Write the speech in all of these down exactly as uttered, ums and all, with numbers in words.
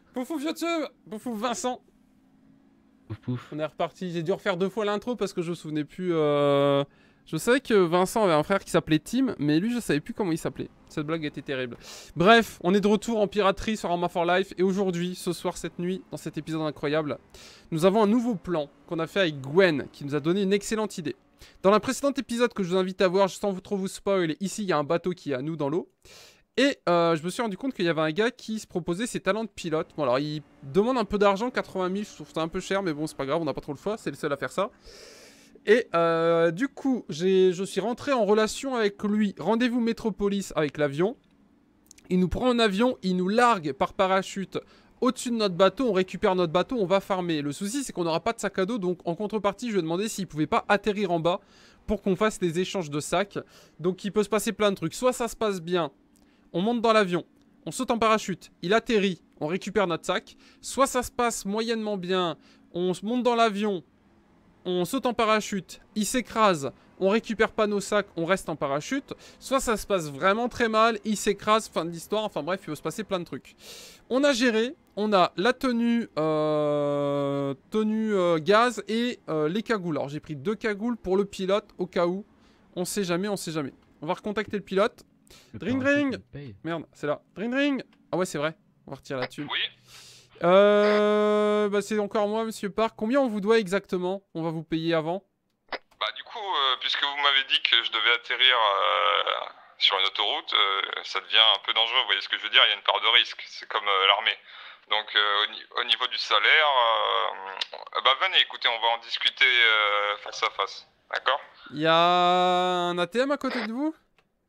Pouf pouf YouTube, pouf pouf Vincent. Pouf pouf. On est reparti. J'ai dû refaire deux fois l'intro parce que je me souvenais plus. Euh... Je savais que Vincent avait un frère qui s'appelait Tim, mais lui je savais plus comment il s'appelait. Cette blague était terrible. Bref, on est de retour en piraterie sur Arma for Life et aujourd'hui, ce soir, cette nuit, dans cet épisode incroyable, nous avons un nouveau plan qu'on a fait avec Gwen qui nous a donné une excellente idée. Dans le précédent épisode que je vous invite à voir, sans trop vous spoil, ici il y a un bateau qui est à nous dans l'eau. Et euh, je me suis rendu compte qu'il y avait un gars qui se proposait ses talents de pilote. Bon alors il demande un peu d'argent, quatre-vingt mille, je trouve ça un peu cher, mais bon c'est pas grave, on n'a pas trop le choix, c'est le seul à faire ça. Et euh, du coup, je suis rentré en relation avec lui. Rendez-vous Métropolis avec l'avion. Il nous prend en avion, il nous largue par parachute au-dessus de notre bateau, on récupère notre bateau, on va farmer. Le souci c'est qu'on n'aura pas de sac à dos, donc en contrepartie je lui ai demandé s'il pouvait pas atterrir en bas pour qu'on fasse des échanges de sacs. Donc il peut se passer plein de trucs, soit ça se passe bien, on monte dans l'avion, on saute en parachute, il atterrit, on récupère notre sac. Soit ça se passe moyennement bien, on monte dans l'avion, on saute en parachute, il s'écrase, on récupère pas nos sacs, on reste en parachute. Soit ça se passe vraiment très mal, il s'écrase, fin de l'histoire, enfin bref, il peut se passer plein de trucs. On a géré, on a la tenue, euh, tenue euh, gaz et euh, les cagoules. Alors j'ai pris deux cagoules pour le pilote au cas où. On sait jamais, on sait jamais. On va recontacter le pilote. Le Dring parachute, ring. Merde, c'est là. Dring ring. Ah ouais, c'est vrai. On va retirer la thune. Oui. Euh, bah c'est encore moi, monsieur Park. Combien on vous doit exactement? On va vous payer avant. Bah du coup, euh, puisque vous m'avez dit que je devais atterrir euh, sur une autoroute, euh, ça devient un peu dangereux, vous voyez ce que je veux dire, il y a une part de risque, c'est comme euh, l'armée. Donc euh, au, ni au niveau du salaire, euh, bah venez, écoutez, on va en discuter euh, face à face, d'accord? Il y a un A T M à côté de vous?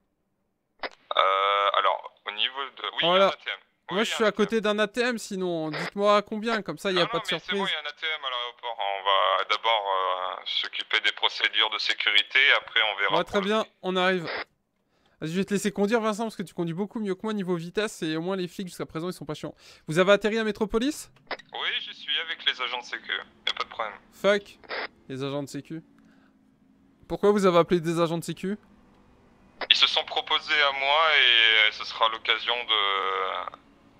euh, Alors, au niveau de... Oui, Voilà. il y a un A T M. Oui, Moi je suis à côté d'un A T M, sinon dites-moi combien, comme ça il n'y a non, pas non, de mais surprise. c'est bon, il y a un A T M à l'aéroport. On va d'abord euh, s'occuper des procédures de sécurité, après on verra. Ouais, très bien, on arrive. Vas-y, je vais te laisser conduire, Vincent, parce que tu conduis beaucoup mieux que moi niveau vitesse et au moins les flics jusqu'à présent ils sont pas chiants. Vous avez atterri à Métropolis? Oui, j'y suis avec les agents de sécu, y a pas de problème. Fuck, les agents de sécu. Pourquoi vous avez appelé des agents de sécu? Ils se sont proposés à moi et ce sera l'occasion de...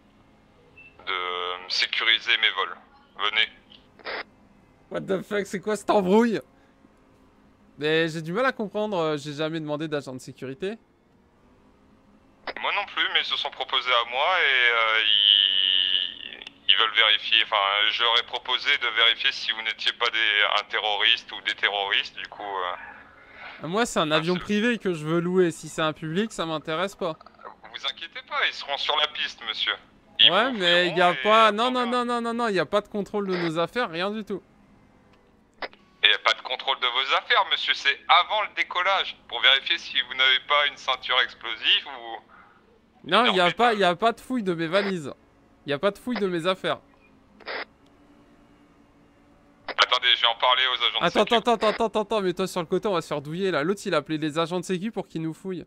de sécuriser mes vols. Venez. What the fuck, c'est quoi cette embrouille? Mais j'ai du mal à comprendre, j'ai jamais demandé d'agent de sécurité. Moi non plus, mais ils se sont proposés à moi et euh, ils... ils veulent vérifier, enfin je leur ai proposé de vérifier si vous n'étiez pas des... un terroriste ou des terroristes, du coup... Euh... Moi c'est un avion privé que je veux louer, si c'est un public ça m'intéresse pas. Vous inquiétez pas, ils seront sur la piste, monsieur. Ils ouais, vous mais il y a et pas... Non, non, non, non, non, non, il y a pas de contrôle de nos affaires, rien du tout. Et il n'y a pas de contrôle de vos affaires, monsieur, c'est avant le décollage, pour vérifier si vous n'avez pas une ceinture explosive ou... Non, il n'y a, pas, y a pas de fouille de mes valises. Il n'y a pas de fouille de mes affaires. Attendez, je vais en parler aux agents de Attends, sécu. attends, attends, attends, attends, attends, mais toi sur le côté on va se faire douiller là. L'autre il a appelé les agents de sécu pour qu'ils nous fouillent.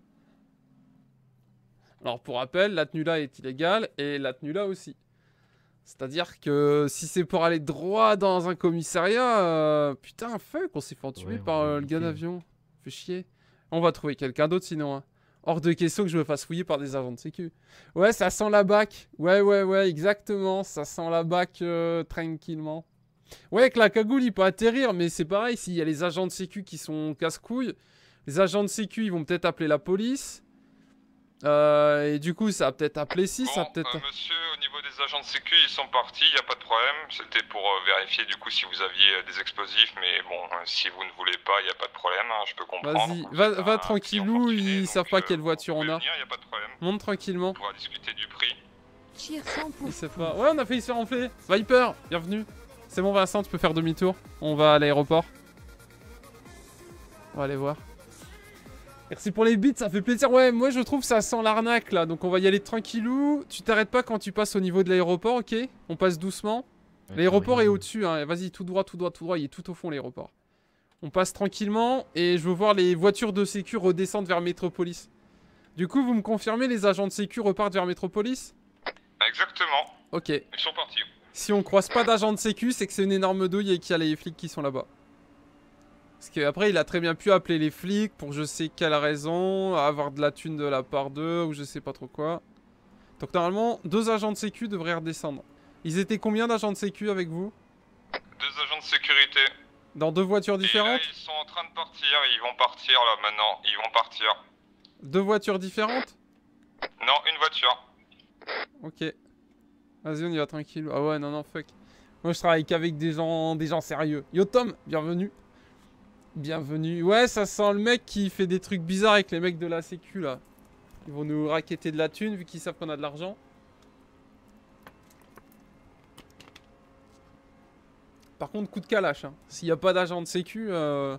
Alors pour rappel, la tenue là est illégale et la tenue là aussi. C'est-à-dire que si c'est pour aller droit dans un commissariat, euh, putain, fuck, on s'est fait entuber Ouais, par euh, le gars d'avion. Fait chier. On va trouver quelqu'un d'autre sinon. Hein. Hors de question que je me fasse fouiller par des agents de sécu. Ouais, ça sent la bac. Ouais, ouais, ouais, exactement. Ça sent la bac euh, tranquillement. Ouais, avec la cagoule, il peut atterrir, mais c'est pareil. S'il y a les agents de sécu qui sont casse-couilles, les agents de sécu, ils vont peut-être appeler la police. Euh, et du coup, ça va peut-être appeler si, Bon, ça peut-être... euh, monsieur, au niveau des agents de sécu, ils sont partis, il n'y a pas de problème. C'était pour euh, vérifier du coup si vous aviez euh, des explosifs, mais bon, euh, si vous ne voulez pas, il n'y a pas de problème, hein, je peux comprendre. Vas-y, va, C'est va un tranquillou, client fortuné, ils donc, savent pas euh, quelle voiture vous on pouvez a. venir, y a pas de problème. Monte tranquillement. On pourra discuter du prix. Il sait pas. Ouais, on a failli se faire enfler. Viper, bienvenue. C'est bon, Vincent, tu peux faire demi-tour. On va à l'aéroport. On va aller voir. Merci pour les bits, ça fait plaisir. Ouais, moi je trouve que ça sent l'arnaque là. Donc on va y aller tranquillou. Tu t'arrêtes pas quand tu passes au niveau de l'aéroport, ok? On passe doucement. Ouais, L'aéroport rien. est au-dessus, hein. Vas-y, tout droit, tout droit, tout droit. Il est tout au fond, l'aéroport. On passe tranquillement et je veux voir les voitures de sécu redescendre vers Métropolis. Du coup, vous me confirmez, les agents de sécu repartent vers Métropolis? Exactement, Ok. ils sont partis. Si on croise pas d'agents de sécu, c'est que c'est une énorme douille et qu'il y a les flics qui sont là-bas. Parce qu'après, il a très bien pu appeler les flics pour je sais quelle raison, avoir de la thune de la part d'eux ou je sais pas trop quoi. Donc normalement, deux agents de sécu devraient redescendre. Ils étaient combien d'agents de sécu avec vous? Deux agents de sécurité. Dans deux voitures Et là, différentes? ils sont en train de partir, ils vont partir là maintenant, ils vont partir. Deux voitures différentes? Non, une voiture. Ok. Vas-y, on y va tranquille. Ah ouais, non, non, fuck. Moi, je travaille qu'avec des gens, des gens sérieux. Yo, Tom, bienvenue. Bienvenue. Ouais, ça sent le mec qui fait des trucs bizarres avec les mecs de la sécu, là. Ils vont nous racketter de la thune, vu qu'ils savent qu'on a de l'argent. Par contre, coup de calache, hein. S'il n'y a pas d'agent de sécu, euh...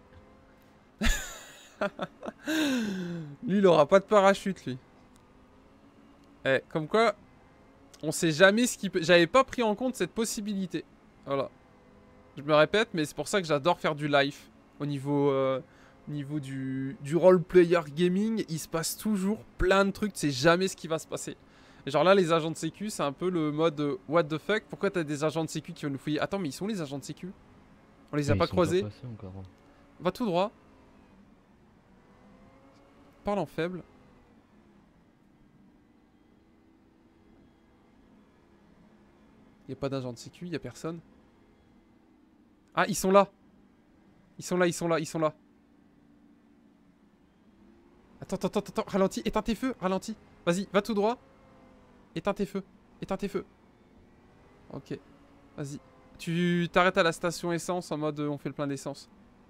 lui, il aura pas de parachute, lui. Eh, comme quoi, on sait jamais ce qui peut... J'avais pas pris en compte cette possibilité. Voilà. Je me répète, mais c'est pour ça que j'adore faire du live. Au niveau, euh, au niveau du, du role-player gaming, il se passe toujours plein de trucs. Tu sais jamais ce qui va se passer. Et genre là, les agents de sécu, c'est un peu le mode euh, what the fuck. Pourquoi t'as des agents de sécu qui vont nous fouiller? Attends, mais ils sont les agents de sécu? On les a Mais pas ils sont croisés? pas passés encore, hein. Va tout droit. Parle en faible. Y a pas d'agent de sécu, y a personne. Ah, ils sont là. Ils sont là, ils sont là, ils sont là. Attends, attends, attends, attends, ralentis, éteins tes feux, ralentis. Vas-y, va tout droit. Éteins tes feux, éteins tes feux. Ok, vas-y. Tu t'arrêtes à la station essence en mode euh, on fait le plein d'essence.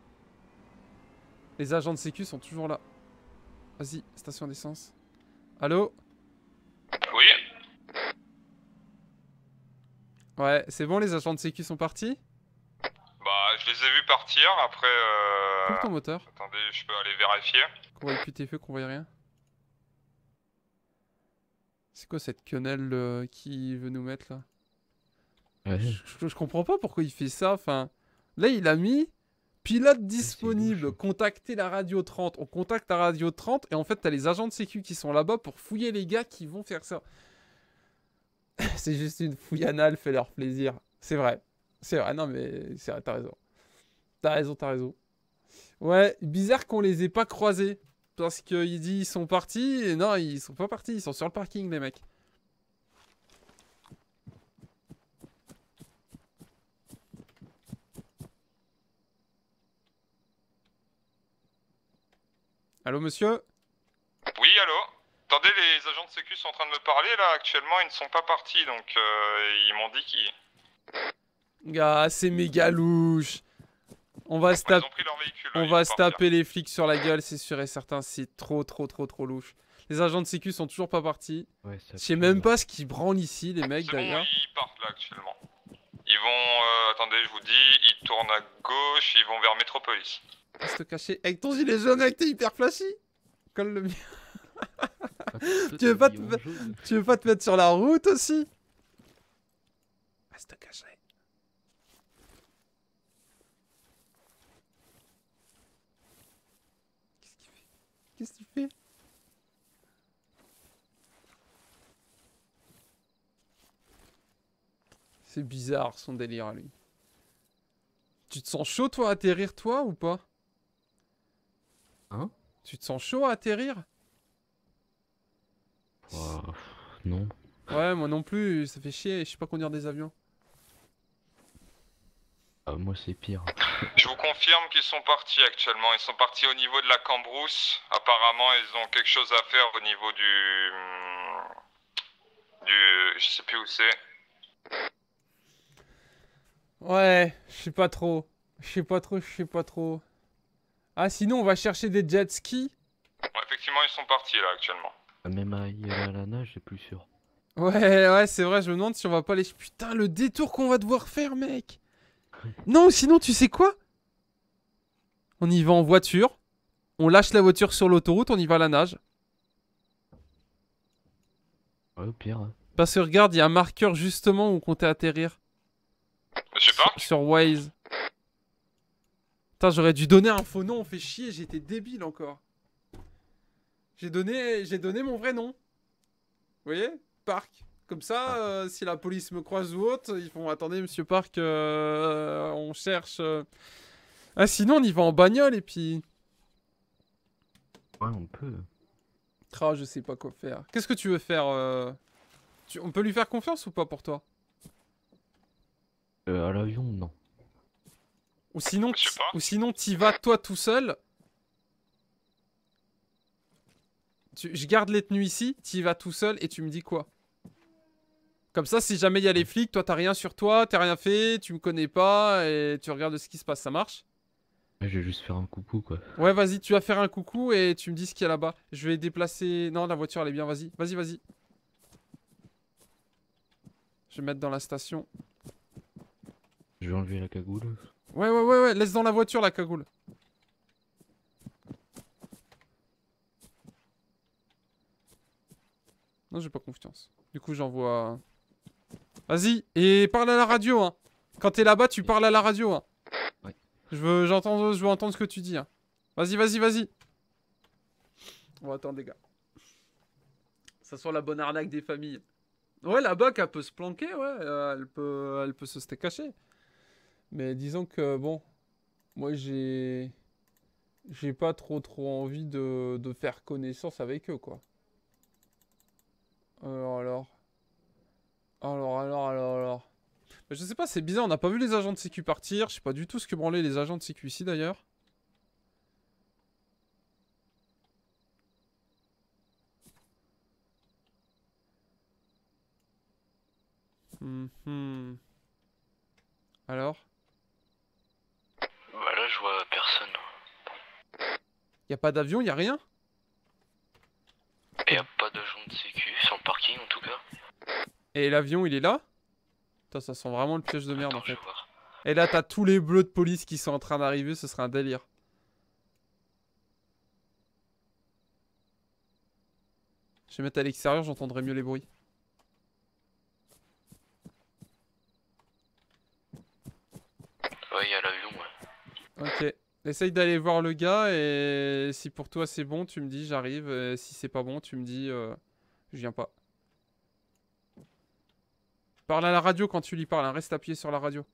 Les agents de sécu sont toujours là. Vas-y, station d'essence. Allô? Oui. Ouais, c'est bon, les agents de sécu sont partis? Bah, je les ai vus partir, après... Euh... Coupe ton moteur. Attendez, je peux aller vérifier. Qu'on voit plus tes feux, qu'on voit rien. C'est quoi cette quenelle euh, qui veut nous mettre là? Ouais. je, je, je comprends pas pourquoi il fait ça. Enfin, là, il a mis pilote disponible, louche. contacter la radio trente. On contacte la radio trente et en fait, t'as les agents de sécu qui sont là-bas pour fouiller les gars qui vont faire ça. C'est juste une fouillanale, fait leur plaisir. C'est vrai. C'est vrai, non mais c'est vrai, t'as raison. T'as raison, t'as raison. Ouais, bizarre qu'on les ait pas croisés. Parce qu'il dit ils sont partis, et non, ils sont pas partis, ils sont sur le parking, les mecs. Allô, monsieur? Oui, allô? Attendez, les agents de sécu sont en train de me parler, là, actuellement, ils ne sont pas partis, donc euh, ils m'ont dit qu'ils... Ah, c'est méga louche. On va se Ils ont taper... pris leur véhicule, On ils va vont se partir. taper les flics sur la gueule, c'est sûr et certain. C'est trop, trop, trop, trop louche. Les agents de sécu sont toujours pas partis. Ouais, ça Je sais pue, même là. pas ce qu'ils branlent ici, les mecs, C'est bon, d'ailleurs. ils partent, là, actuellement. Ils vont... Euh, attendez, je vous dis, ils tournent à gauche, ils vont vers Métropolis. Reste caché. Avec ton gilet jaune, avec t'es hyper flashy. Colle le mien. Ah, Tu veux pas te... te... jaune. Tu veux pas te mettre sur la route aussi? Reste caché. Qu'est-ce qu'il fait? Qu'est-ce qu'il fait? C'est bizarre son délire à lui. Tu te sens chaud toi à atterrir toi ou pas? Hein? Tu te sens chaud à atterrir? Oh, non. Ouais, moi non plus, ça fait chier, je sais pas conduire des avions. Ah, moi c'est pire. Je vous confirme qu'ils sont partis actuellement, ils sont partis au niveau de la Cambrousse. Apparemment, ils ont quelque chose à faire au niveau du... du... je sais plus où c'est. Ouais, je sais pas trop. Je sais pas trop, je sais pas trop. Ah, sinon on va chercher des jet skis. Ouais, effectivement, ils sont partis là actuellement. Ah, même à y aller à la nage, c'est plus sûr. Ouais, ouais, c'est vrai, je me demande si on va pas les... Putain, le détour qu'on va devoir faire, mec. Non, sinon, tu sais quoi? On y va en voiture. On lâche la voiture sur l'autoroute, on y va à la nage. Ouais, au pire. hein. Parce que regarde, il y a un marqueur justement où on comptait atterrir. Monsieur Park? Sur, sur Waze. Putain, j'aurais dû donner un faux nom, on fait chier, j'étais débile encore. J'ai donné, j'ai donné mon vrai nom. Vous voyez? Park. Comme ça, euh, si la police me croise ou autre, ils font attendez, monsieur Park, euh, on cherche. euh. Ah, sinon, on y va en bagnole et puis. Ouais, on peut. Ah, je sais pas quoi faire. Qu'est-ce que tu veux faire euh... tu... On peut lui faire confiance ou pas pour toi? Euh, à l'avion, non. Ou sinon, Je sais pas. ou sinon t'y vas toi tout seul. Tu, je garde les tenues ici, t'y vas tout seul et tu me dis quoi? Comme ça, si jamais il y a les flics, toi t'as rien sur toi, t'as rien fait, tu me connais pas et tu regardes ce qui se passe, ça marche? Ouais, je vais juste faire un coucou, quoi. Ouais, vas-y, tu vas faire un coucou et tu me dis ce qu'il y a là-bas. Je vais déplacer... Non, la voiture elle est bien, vas-y, vas-y, vas-y. Je vais mettre dans la station. Je vais enlever la cagoule. Ouais, ouais, ouais, ouais, laisse dans la voiture la cagoule. Non, j'ai pas confiance. Du coup, j'envoie... Vas-y, et parle à la radio, hein. Quand t'es là-bas, tu parles à la radio, hein. Ouais. Je veux, j'entends, je veux entendre ce que tu dis, hein. Vas-y, vas-y, vas-y. On va attendre, les gars. Ça sent la bonne arnaque des familles. Ouais, la B A C, elle peut se planquer, ouais. euh, elle, peut, elle peut se se cacher. Mais disons que, bon... Moi, j'ai... J'ai pas trop trop envie de, de faire connaissance avec eux, quoi. Alors, alors... Alors, alors, alors, alors... Mais je sais pas, c'est bizarre, on n'a pas vu les agents de sécu partir. Je sais pas du tout ce que branlaient les agents de sécu ici, d'ailleurs. Hum, hum. Alors? Bah là, je vois personne. Y a pas d'avion, y a rien? Et y a pas d'agent de sécu sur le parking, en tout cas. Et l'avion, il est là? Putain, ça sent vraiment le piège de merde, Attends, en je fait. vais voir. Et là, t'as tous les bleus de police qui sont en train d'arriver, ce serait un délire. Je vais mettre à l'extérieur, j'entendrai mieux les bruits. Ouais, y a l'avion, ouais. Ok. Essaye d'aller voir le gars et si pour toi c'est bon, tu me dis j'arrive. Et si c'est pas bon, tu me dis euh, je viens pas. Parle à la radio quand tu lui parles, hein. Reste appuyé sur la radio.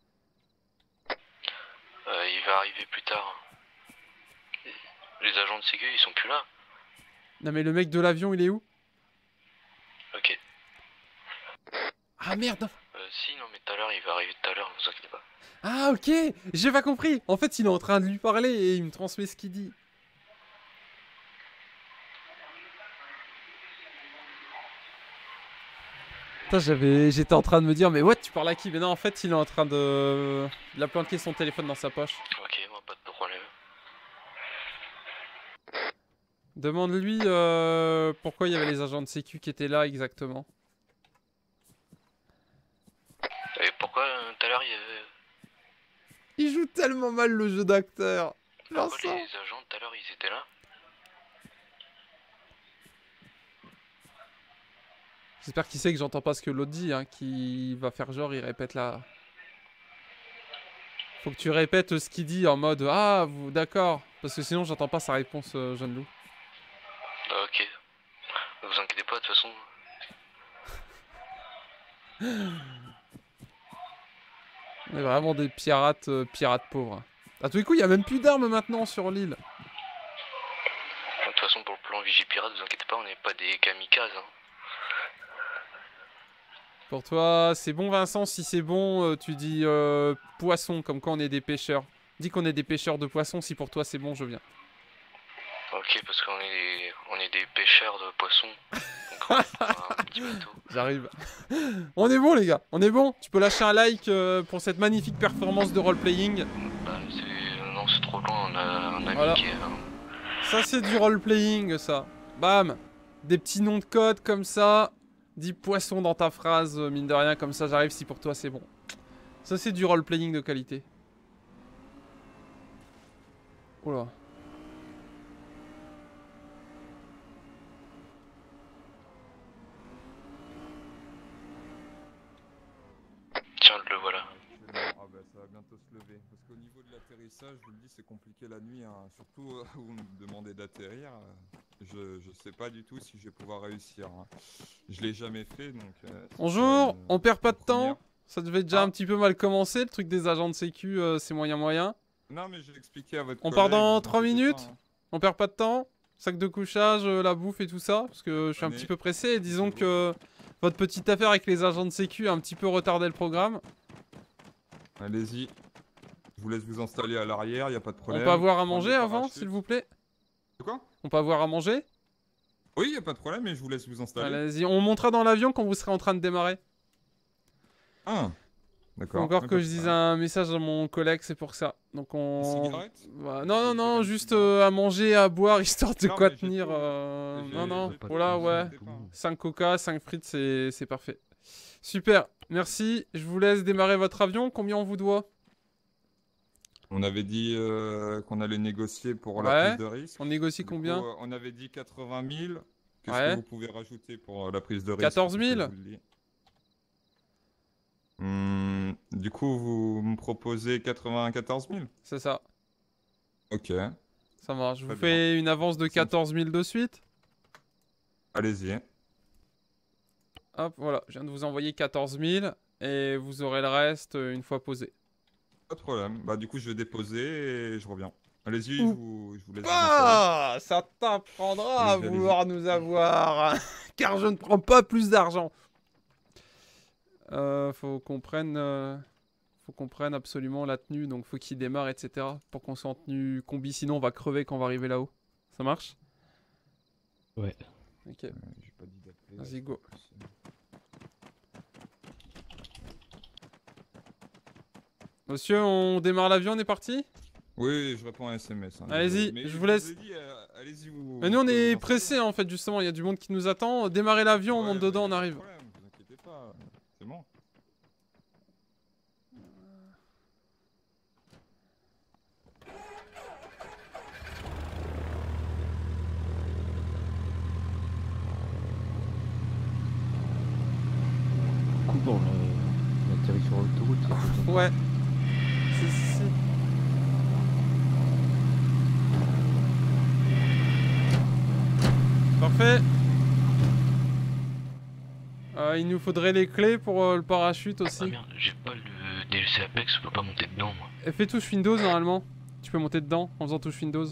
Euh, il va arriver plus tard. Les agents de sécu, ils sont plus là. Non mais le mec de l'avion, il est où? Ok. Ah merde! Euh, si, non, mais tout à l'heure, il va arriver tout à l'heure, ne vous inquiétez pas. Ah ok! J'ai pas compris! En fait, il est en train de lui parler et il me transmet ce qu'il dit. Putain, j'avais... J'étais en train de me dire, mais what, tu parles à qui? Mais non, en fait, il est en train de... Il a planqué son téléphone dans sa poche. Ok, moi, pas de problème. Demande-lui euh, pourquoi il y avait les agents de sécu qui étaient là exactement. Et pourquoi, euh, tout à l'heure, il y avait... Il joue tellement mal le jeu d'acteur. Pourquoi Vincent. les agents, tout à l'heure, ils étaient là? J'espère qu'il sait que j'entends pas ce que l'autre dit, hein, qui va faire genre, il répète là. Faut que tu répètes ce qu'il dit en mode ah, vous d'accord. Parce que sinon, j'entends pas sa réponse, euh, jeune loup. Ah, ok. Ne vous inquiétez pas, de toute façon. On est vraiment des pirates, euh, pirates pauvres. À tous les coups, il y a même plus d'armes maintenant sur l'île. De toute façon, pour le plan Vigipirate, ne vous inquiétez pas, on n'est pas des kamikazes. Hein. Pour toi, c'est bon, Vincent. Si c'est bon, euh, tu dis euh, poisson, comme quand on est des pêcheurs. Dis qu'on est des pêcheurs de poissons. Si pour toi c'est bon, je viens. Ok, parce qu'on est des, on est des pêcheurs de poissons. Donc on a un petit bateau. J'arrive. On est bon, les gars. On est bon. Tu peux lâcher un like euh, pour cette magnifique performance de roleplaying. Bah, c'est... Non, c'est trop loin, on a un ami Voilà. qui est... hein. Ça, c'est du roleplaying, ça. Bam. Des petits noms de code comme ça. Dis poisson dans ta phrase, euh, mine de rien, comme ça j'arrive si pour toi c'est bon. Ça, c'est du roleplaying de qualité. Oh là. Tiens, le voilà. Ah bah ça va bientôt se lever. Parce qu'au niveau de l'atterrissage, je vous le dis, c'est compliqué la nuit. Hein. Surtout euh, où vous me demandez d'atterrir. euh, je, je sais pas du tout si je vais pouvoir réussir. Hein. Je l'ai jamais fait donc. Euh, ce Bonjour, sera une- on perd pas de une première. temps. Ça devait déjà Ah. un petit peu mal commencer. Le truc des agents de sécu, euh, c'est moyen moyen. Non mais j'ai expliqué à votre On collègue. part dans vous trois inquiétez minutes. pas, hein. On perd pas de temps. Sac de couchage, euh, la bouffe et tout ça. Parce que je suis un Venez. petit peu pressé. Et disons C'est bon. que votre petite affaire avec les agents de sécu a un petit peu retardé le programme. Allez-y. Je vous laisse vous installer à l'arrière, y a pas de problème. On peut avoir à Prends manger le avant, parachute. s'il vous plaît? De quoi? On peut avoir à manger? Oui, y a pas de problème, mais je vous laisse vous installer. Allez-y, on montera dans l'avion quand vous serez en train de démarrer. Ah, Faut d'accord. encore Ouais, que pas je de dise problème. un message à mon collègue, c'est pour ça. Donc on... Cigarette? Bah, non, non, non, Une juste cigarette. euh, à manger, à boire, histoire de Non, quoi mais j'ai tenir. tout. euh, J'ai- Non, non, j'ai pas voilà, tout, ouais. j'ai tout. cinq coca, cinq frites, c'est c'est parfait. Super, merci. Je vous laisse démarrer votre avion. Combien on vous doit? On avait dit euh, qu'on allait négocier pour Ouais. la prise de risque. On négocie Du coup, combien? euh, on avait dit quatre-vingt mille. Qu'est-ce Ouais. que vous pouvez rajouter pour euh, la prise de risque? quatorze mille. que je vous le dis Hmm, Du coup, vous me proposez quatre-vingt-quatorze mille? C'est ça, Ok, ça marche. Je vous Très bien. fais une avance de quatorze mille de suite. allez-y. Hop, voilà, je viens de vous envoyer quatorze mille et vous aurez le reste euh, une fois posé. Pas de problème. Bah, du coup, je vais déposer et je reviens. Allez-y, je Ouh. vous, je vous laisse. vous installer. Ah, ça t'apprendra à Allez-y, allez-y. vouloir nous avoir, car je ne prends pas plus d'argent. Euh, faut qu'on prenne, euh, faut qu'on prenne absolument la tenue, donc faut qu'il démarre, et cetera. Pour qu'on soit en tenue combi, sinon on va crever quand on va arriver là-haut. Ça marche? Ouais. Ok, Euh, j'ai pas dit d'appeler. vas-y go. Monsieur, on démarre l'avion, on est parti? Oui, je réponds à un S M S. hein, Allez-y, désolé. Mais je vous laisse. ai dit, euh, allez-y, vous. Mais nous on vous pouvez est vous pressés installer. en fait, justement, il y a du monde qui nous attend. Démarrez l'avion, on Ouais, monte mais dedans, on y a pas de arrive. problème, vous inquiétez pas, c'est bon. Du coup, bon, on, on atterrit sur l'autoroute. il y a pas besoin de- Ouais. Si, si, si. Parfait. Euh, il nous faudrait les clés pour euh, le parachute Ah aussi. merde, j'ai pas le D L C Apex, je peux pas monter dedans moi. Et fais touche Windows normalement. Tu peux monter dedans en faisant touche Windows. Je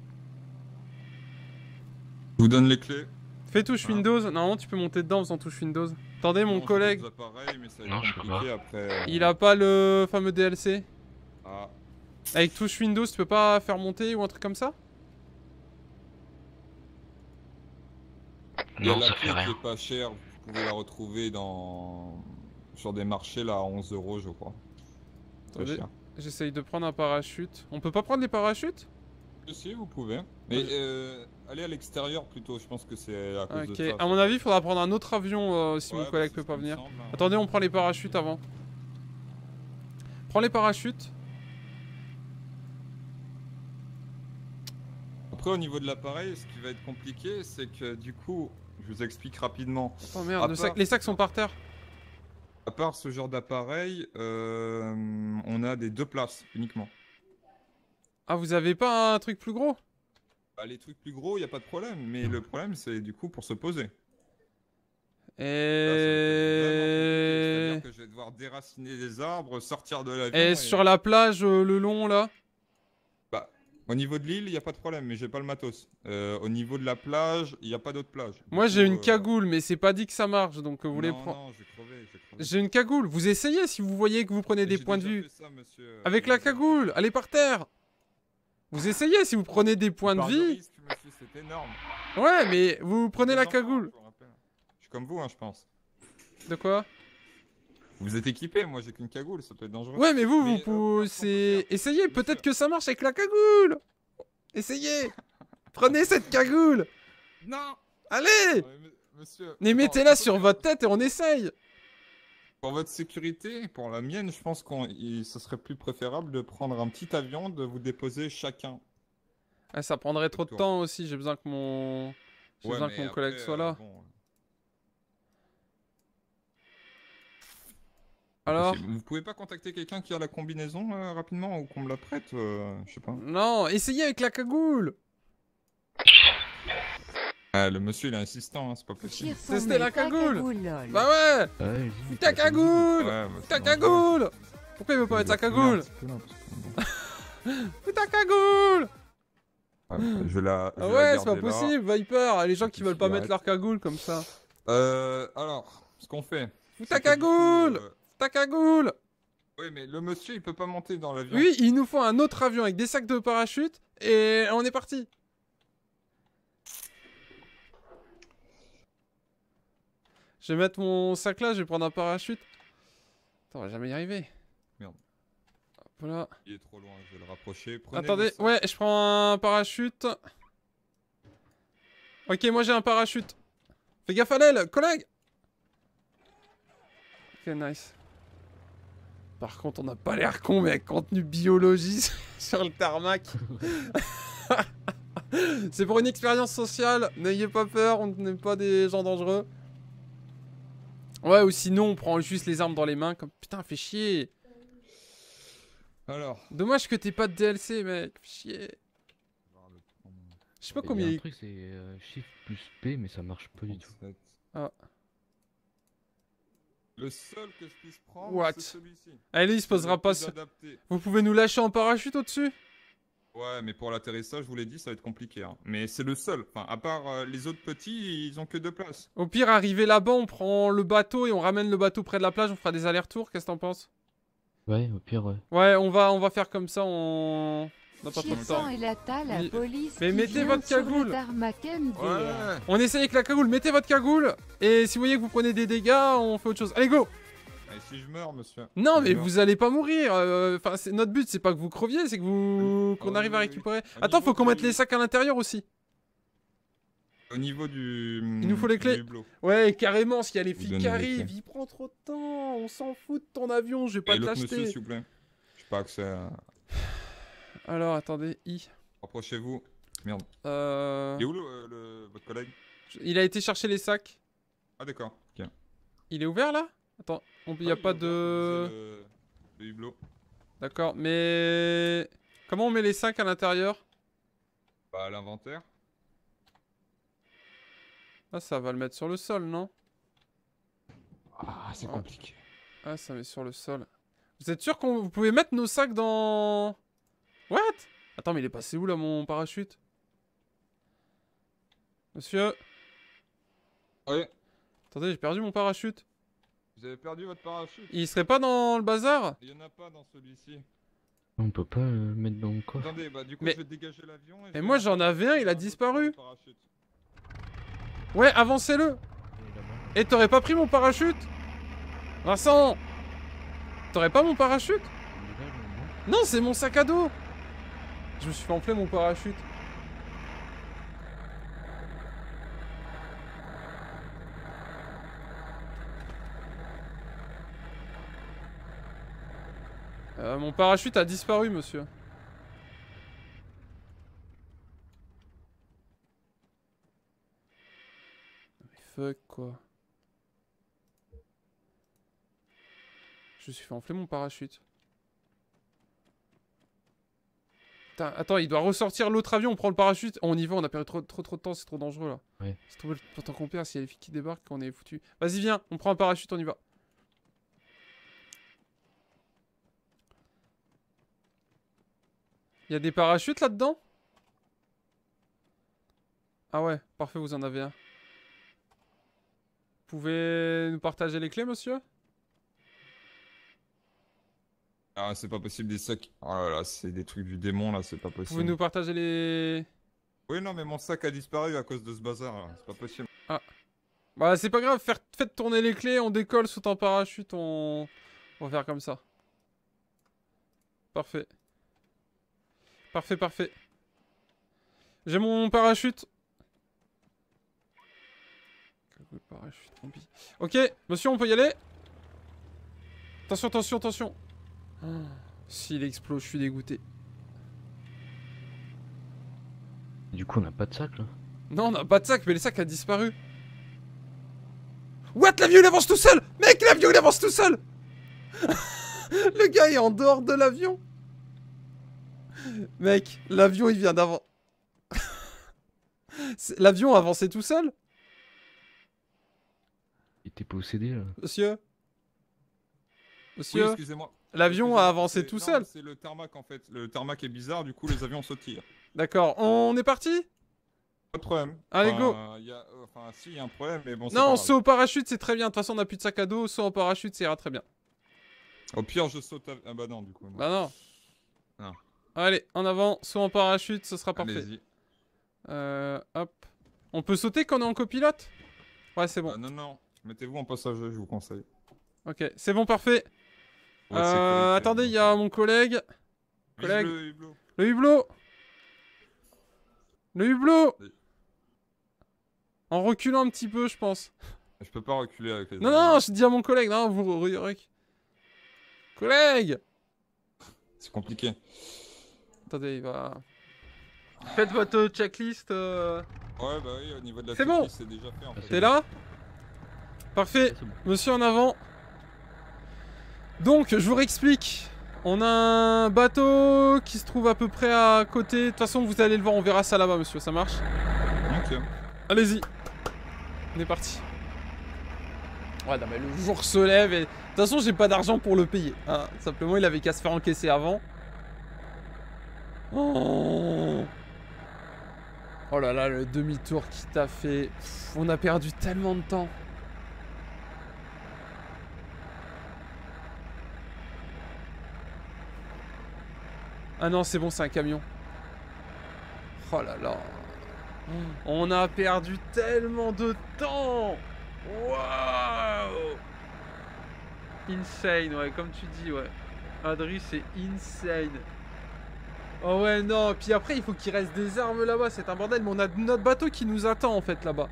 vous donne les clés. Fais touche Ah. Windows. Normalement tu peux monter dedans en faisant touche Windows. Attendez, mon Non, j'ai collègue, d'autres appareils, mais ça va Non, être je peux compliqué après. il a pas le fameux D L C. Ah, Avec touche Windows, tu peux pas faire monter ou un truc comme ça? il y a Non, la ça clé fait qui rien. est pas chère. Vous pouvez la retrouver dans sur des marchés là à onze euros, je crois. Très Attendez. cher. J'essaye de prendre un parachute. On peut pas prendre les parachutes? Si, si, vous pouvez. Mais euh, allez à l'extérieur plutôt. Je pense que c'est à cause Ok, de ça. à mon avis, il faudra prendre un autre avion euh, si Ouais, mon bah, collègue c'est peut ce pas qui me venir. semble, hein. Attendez, on prend les parachutes avant. Prends les parachutes. Après, au niveau de l'appareil, ce qui va être compliqué, c'est que du coup, je vous explique rapidement. Oh merde, À le sac- part- les sacs sont par terre. À part ce genre d'appareil, euh, on a des deux places uniquement. Ah, vous avez pas un truc plus gros? Bah, les trucs plus gros, il n'y a pas de problème. Mais le problème, c'est du coup pour se poser. Là, ça va être vraiment compliqué. Et... C'est-à-dire que je vais devoir déraciner des arbres, sortir de l'avion. Et et- sur la plage, euh, le long là? Bah, au niveau de l'île, il n'y a pas de problème, mais j'ai pas le matos. Euh, au niveau de la plage, il n'y a pas d'autre plage. Du Moi coup, j'ai une euh, cagoule, mais c'est pas dit que ça marche, donc euh, vous voulez non, prendre... non, je vais crever, je vais crever. J'ai une cagoule, vous essayez si vous voyez que vous prenez des J'ai points de déjà vue. fait ça, monsieur. Avec la cagoule, allez par terre. Vous essayez si vous prenez des points de Par vie. risque, monsieur, c'est énorme. Ouais, mais vous prenez Des la enfants, cagoule. je vous rappelle. Je suis comme vous, hein, je pense. De quoi? Vous êtes équipé, moi j'ai qu'une cagoule, ça peut être dangereux. Ouais, mais vous, Mais, vous euh, pouvez... comment c'est... faire Essayez, Monsieur. peut-être que ça marche avec la cagoule. Essayez. Prenez cette cagoule. Non. Allez. Ouais, mais- monsieur. Mais non, mettez-la faut sur faire- votre tête et on essaye. Pour votre sécurité, pour la mienne, je pense qu'on, il- ce serait plus préférable de prendre un petit avion, de vous déposer chacun. Ah, ça prendrait trop de Tour. temps aussi, j'ai besoin que mon... J'ai Ouais, besoin mais que mon après, collègue soit euh, là. bon, Alors? Vous pouvez pas contacter quelqu'un qui a la combinaison euh, rapidement ou qu'on me la prête, euh, je sais pas. Non, essayez avec la cagoule. Ah, le monsieur il est insistant, hein, c'est pas possible. J'ai Testez formé la ta cagoule. lol. Bah ouais. Ouais, Fous ta cagoule. Ouais, bah, Fous c'est ta dangereux. cagoule. Pourquoi il veut pas mettre sa Je vais fouiller un cagoule? petit peu, là, parce que, bon. Fous ta cagoule. Ouais, je vais la. je Ah vais la ouais, c'est pas garder là. possible, Viper. Les gens qui Petite veulent pas mettre cigarette. leur cagoule comme ça. Euh, alors, ce qu'on fait. Fous c'est ta que du coup, cagoule. euh, Fous ta cagoule. oui, Oui, mais le monsieur, il peut pas monter dans l'avion. Oui, il nous faut un autre avion avec des sacs de parachute et on est parti. Je vais mettre mon sac là, je vais prendre un parachute. Attends, on va jamais y arriver. Merde. Hop là. Il est trop loin, je vais le rapprocher. Prenez Attendez, le sac. ouais, je prends un parachute. Ok, moi j'ai un parachute. Fais gaffe à l'aile, collègue. Ok, nice. Par contre, on n'a pas l'air con, mais avec contenu biologie sur le tarmac. C'est pour une expérience sociale, n'ayez pas peur, on n'est pas des gens dangereux. Ouais, ou sinon, on prend juste les armes dans les mains, comme putain, fait chier. Alors. Dommage que t'aies pas de D L C, mec, fait chier. Je sais pas Il y combien a un il... truc, c'est euh, Shift plus P, mais ça marche pas du tout. trente-sept. Ah. Le seul que je puisse prendre, What? c'est celui-ci. Allez, il se posera Le pas... plus ce- adapté. Vous pouvez nous lâcher en parachute au-dessus? Ouais, mais pour l'atterrissage, je vous l'ai dit, ça va être compliqué. Hein. Mais c'est le seul. Enfin, à part euh, les autres petits, ils ont que deux places. Au pire, arriver là-bas, on prend le bateau et on ramène le bateau près de la plage, on fera des allers-retours, qu'est-ce que t'en penses? Ouais, au pire, ouais. Ouais, on va, on va faire comme ça, on... on n'a pas trop de temps. Chirsan et Lata, la Oui. police Mais qui mettez vient votre sur le cagoule. tarmac M D. Ouais. On essaye avec la cagoule, mettez votre cagoule. Et si vous voyez que vous prenez des dégâts, on fait autre chose. Allez, go! Et si je meurs, monsieur? Non, Si mais je meurs. vous allez pas mourir. euh, Enfin, c'est notre but, c'est pas que vous creviez, c'est que vous... qu'on Ah arrive à oui, oui, récupérer. oui. Attends, niveau faut qu'on mette du- les sacs à l'intérieur aussi. Au niveau du... Il nous faut les clés. du hublot. Ouais, carrément, s'il y a les Vous filles donnez qui les arrivent, clés. il prend trop de temps. On s'en fout de ton avion, je vais pas Et te l'autre monsieur, l'acheter. s'il vous plaît. J'ai pas accès à... Alors, attendez, I. Rapprochez-vous. Merde. Euh... Il est où le, le- votre collègue? Il a été chercher les sacs. Ah d'accord. Ok. Il est ouvert là? Attends, il y a Ah, pas il est de... ouvert, comme disait Le, le hublot. D'accord, mais... Comment on met les sacs à l'intérieur? Bah à l'inventaire. Ah, ça va le mettre sur le sol, non? Ah, c'est Ouais. compliqué. Ah, ça met sur le sol. Vous êtes sûr qu'on vous pouvez mettre nos sacs dans... What? Attends, mais il est passé où là, mon parachute? Monsieur? Ouais. Attendez, j'ai perdu mon parachute. Vous avez perdu votre parachute? Il serait pas dans le bazar? Il y en a pas dans celui-ci. On peut pas le mettre dans le coffre. Attendez, bah du coup Mais- je vais dégager l'avion. Et je Mais vais moi, j'en rentrer avais un, il a dans disparu. le parachute. Ouais, avancez-le. Et t'aurais pas pris mon parachute? Vincent! T'aurais pas mon parachute? Non, c'est mon sac à dos. Je me suis fait enfler mon parachute. Euh, mon parachute a disparu, monsieur. Mais fuck, quoi. Je me suis fait enfler mon parachute. Putain, attends, il doit ressortir l'autre avion, on prend le parachute. On y va, on a perdu trop trop, trop de temps, c'est trop dangereux là. Ouais. C'est trop le temps qu'on perd, s'il y a les filles qui débarquent, on est foutu. Vas-y, viens, on prend un parachute, on y va. Il y a des parachutes là-dedans? Ah ouais, parfait, vous en avez un. Vous pouvez nous partager les clés, monsieur? Ah c'est pas possible des sacs. Oh là là, c'est des trucs du démon là, c'est pas Vous pouvez possible. nous partager les... Oui non mais mon sac a disparu à cause de ce bazar là, c'est pas possible. Bah c'est pas grave, faire... faites tourner les clés, on décolle, saute en parachute, on... on va faire comme ça. Parfait. Parfait, parfait. J'ai mon parachute. Cagoule, parachute, combi. Ok, monsieur, on peut y aller? Attention, attention, attention. Oh, s'il explose, je suis dégoûté. Du coup, on n'a pas de sac là. Non, on n'a pas de sac, mais le sac a disparu. What? L'avion il avance tout seul! Mec, l'avion il avance tout seul! Le gars est en dehors de l'avion. Mec, l'avion il vient d'avant. C'est- L'avion a avancé tout seul? Il était possédé là. Monsieur? Oui Monsieur? excusez-moi. L'avion Excusez-moi, a avancé c'est- tout non, seul. C'est le tarmac en fait. Le tarmac est bizarre, du coup les avions sautillent. D'accord, on est parti? Pas de problème. Allez, Enfin, y a... euh, Enfin si, il y a un problème mais bon c'est Non, pas saut au parachute c'est très bien. De toute façon, on n'a plus de sac à dos. Saut en parachute, ça ira très bien. grave. Au pire, je saute. À... Ah bah non, du coup. Non. Bah non. Non. Allez, en avant, saut en parachute, ce sera parfait. Allez-y. Euh, hop. On peut sauter quand on est en copilote? Ouais, c'est bon. Ah, non, non. Mettez-vous en passager, je vous conseille. Ok, c'est bon, parfait. Ouais, euh, c'est correct, attendez, euh, il y a mon collègue. Vise collègue. le hublot. Le hublot. Le hublot. Oui. En reculant un petit peu, je pense. Je peux pas reculer avec les... Non, non, je dis à mon collègue. Non, vous... re- re- Collègue. C'est compliqué. Attendez, il va... Faites votre checklist. euh, Ouais, bah oui, au niveau de la C'est bon. checklist, c'est déjà fait en fait. T'es là? Parfait. C'est bon. Monsieur en avant. Donc, je vous réexplique. On a un bateau qui se trouve à peu près à côté. De toute façon, vous allez le voir, on verra ça là-bas, monsieur. Ça marche? Ok. Allez-y. On est parti. Ouais, non, mais le jour se lève et... De toute façon, j'ai pas d'argent pour le payer. Hein. Simplement, il avait qu'à se faire encaisser avant. Oh, oh là là, le demi-tour qui t'a fait... Pff, on a perdu tellement de temps. Ah non, c'est bon, c'est un camion. Oh là là. On a perdu tellement de temps. Waouh. Insane, ouais, comme tu dis, ouais. Adri, c'est insane. Oh ouais, non. Puis après, il faut qu'il reste des armes là-bas. C'est un bordel. Mais on a notre bateau qui nous attend, en fait, là-bas.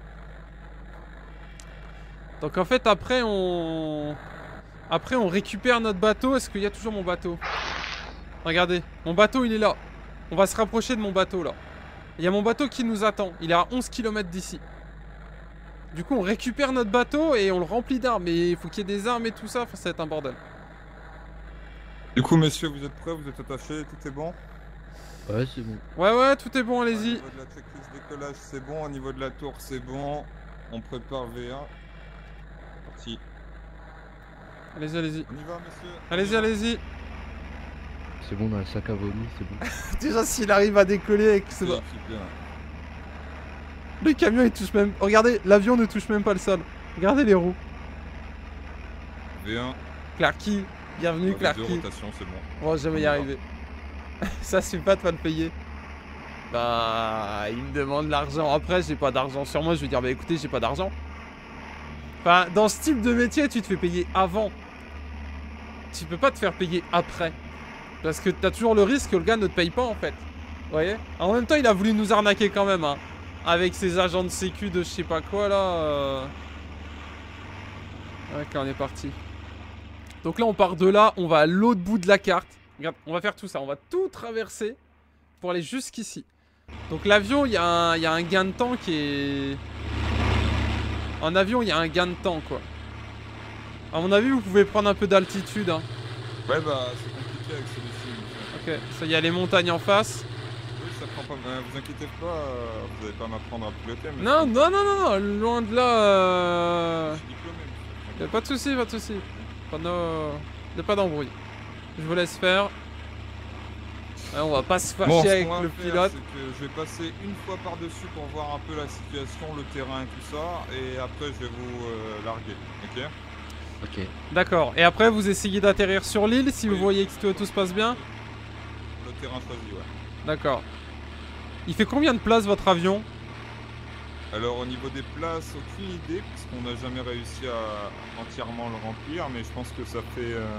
Donc, en fait, après, on... Après, on récupère notre bateau. Est-ce qu'il y a toujours mon bateau? Regardez. Mon bateau, il est là. On va se rapprocher de mon bateau, là. Il y a mon bateau qui nous attend. Il est à onze kilomètres d'ici. Du coup, on récupère notre bateau et on le remplit d'armes. Mais il faut qu'il y ait des armes et tout ça. Enfin, ça va être un bordel. Du coup, messieurs, vous êtes prêts? Vous êtes attachés? Tout est bon? Ouais, c'est bon. Ouais, ouais, tout est bon, Au allez-y. niveau de la checklist décollage, c'est bon. Au niveau de la tour, c'est bon. On prépare V un. Parti. Allez-y, allez-y. On y va, messieurs? Allez-y, allez-y. C'est bon, dans le sac à vomi, c'est bon. Déjà, s'il arrive à décoller avec ce... C'est super. Le camion, il touche même... Regardez, l'avion ne touche même pas le sol. Regardez les roues. V un. Clarky, bienvenue, Avec deux Clarky. rotations, c'est bon. On va jamais y On y va. arriver. Ça, c'est pas de pas le payer. Bah, il me demande l'argent. Après, j'ai pas d'argent sur moi. Je vais dire, bah écoutez, j'ai pas d'argent. Enfin, dans ce type de métier, tu te fais payer avant. Tu peux pas te faire payer après. Parce que t'as toujours le risque que le gars ne te paye pas, en fait. Vous voyez? En même temps, il a voulu nous arnaquer quand même, hein. Avec ses agents de sécu de je sais pas quoi, là. euh. Ok, on est parti. Donc là, on part de là. On va à l'autre bout de la carte. Regarde, on va faire tout ça. On va tout traverser pour aller jusqu'ici. Donc l'avion, il y, y a un gain de temps qui est... En avion, il y a un gain de temps, quoi. À mon avis, vous pouvez prendre un peu d'altitude, hein. Ouais, bah, c'est compliqué avec celui-ci. monsieur. Ok, ça y a les montagnes en face. Oui, ça prend pas. Euh, vous inquiétez pas, euh, vous allez pas m'apprendre à piloter. Mais Non, non, non, non, non, loin de là. Euh... Je suis diplômé, monsieur. Y a pas de soucis, pas de soucis. Pas de... y a pas d'embrouille. Je vous laisse faire. Ouais, on va pas se fâcher Bon, ce avec qu'on va le faire, pilote. c'est que je vais passer une fois par-dessus pour voir un peu la situation, le terrain et tout ça, et après je vais vous euh, larguer, ok? Ok. D'accord. Et après, vous essayez d'atterrir sur l'île si vous Oui. voyez que tout, tout se passe bien. Le terrain choisi, ouais. D'accord. Il fait combien de places votre avion? Alors au niveau des places, aucune idée, parce qu'on n'a jamais réussi à entièrement le remplir, mais je pense que ça fait euh,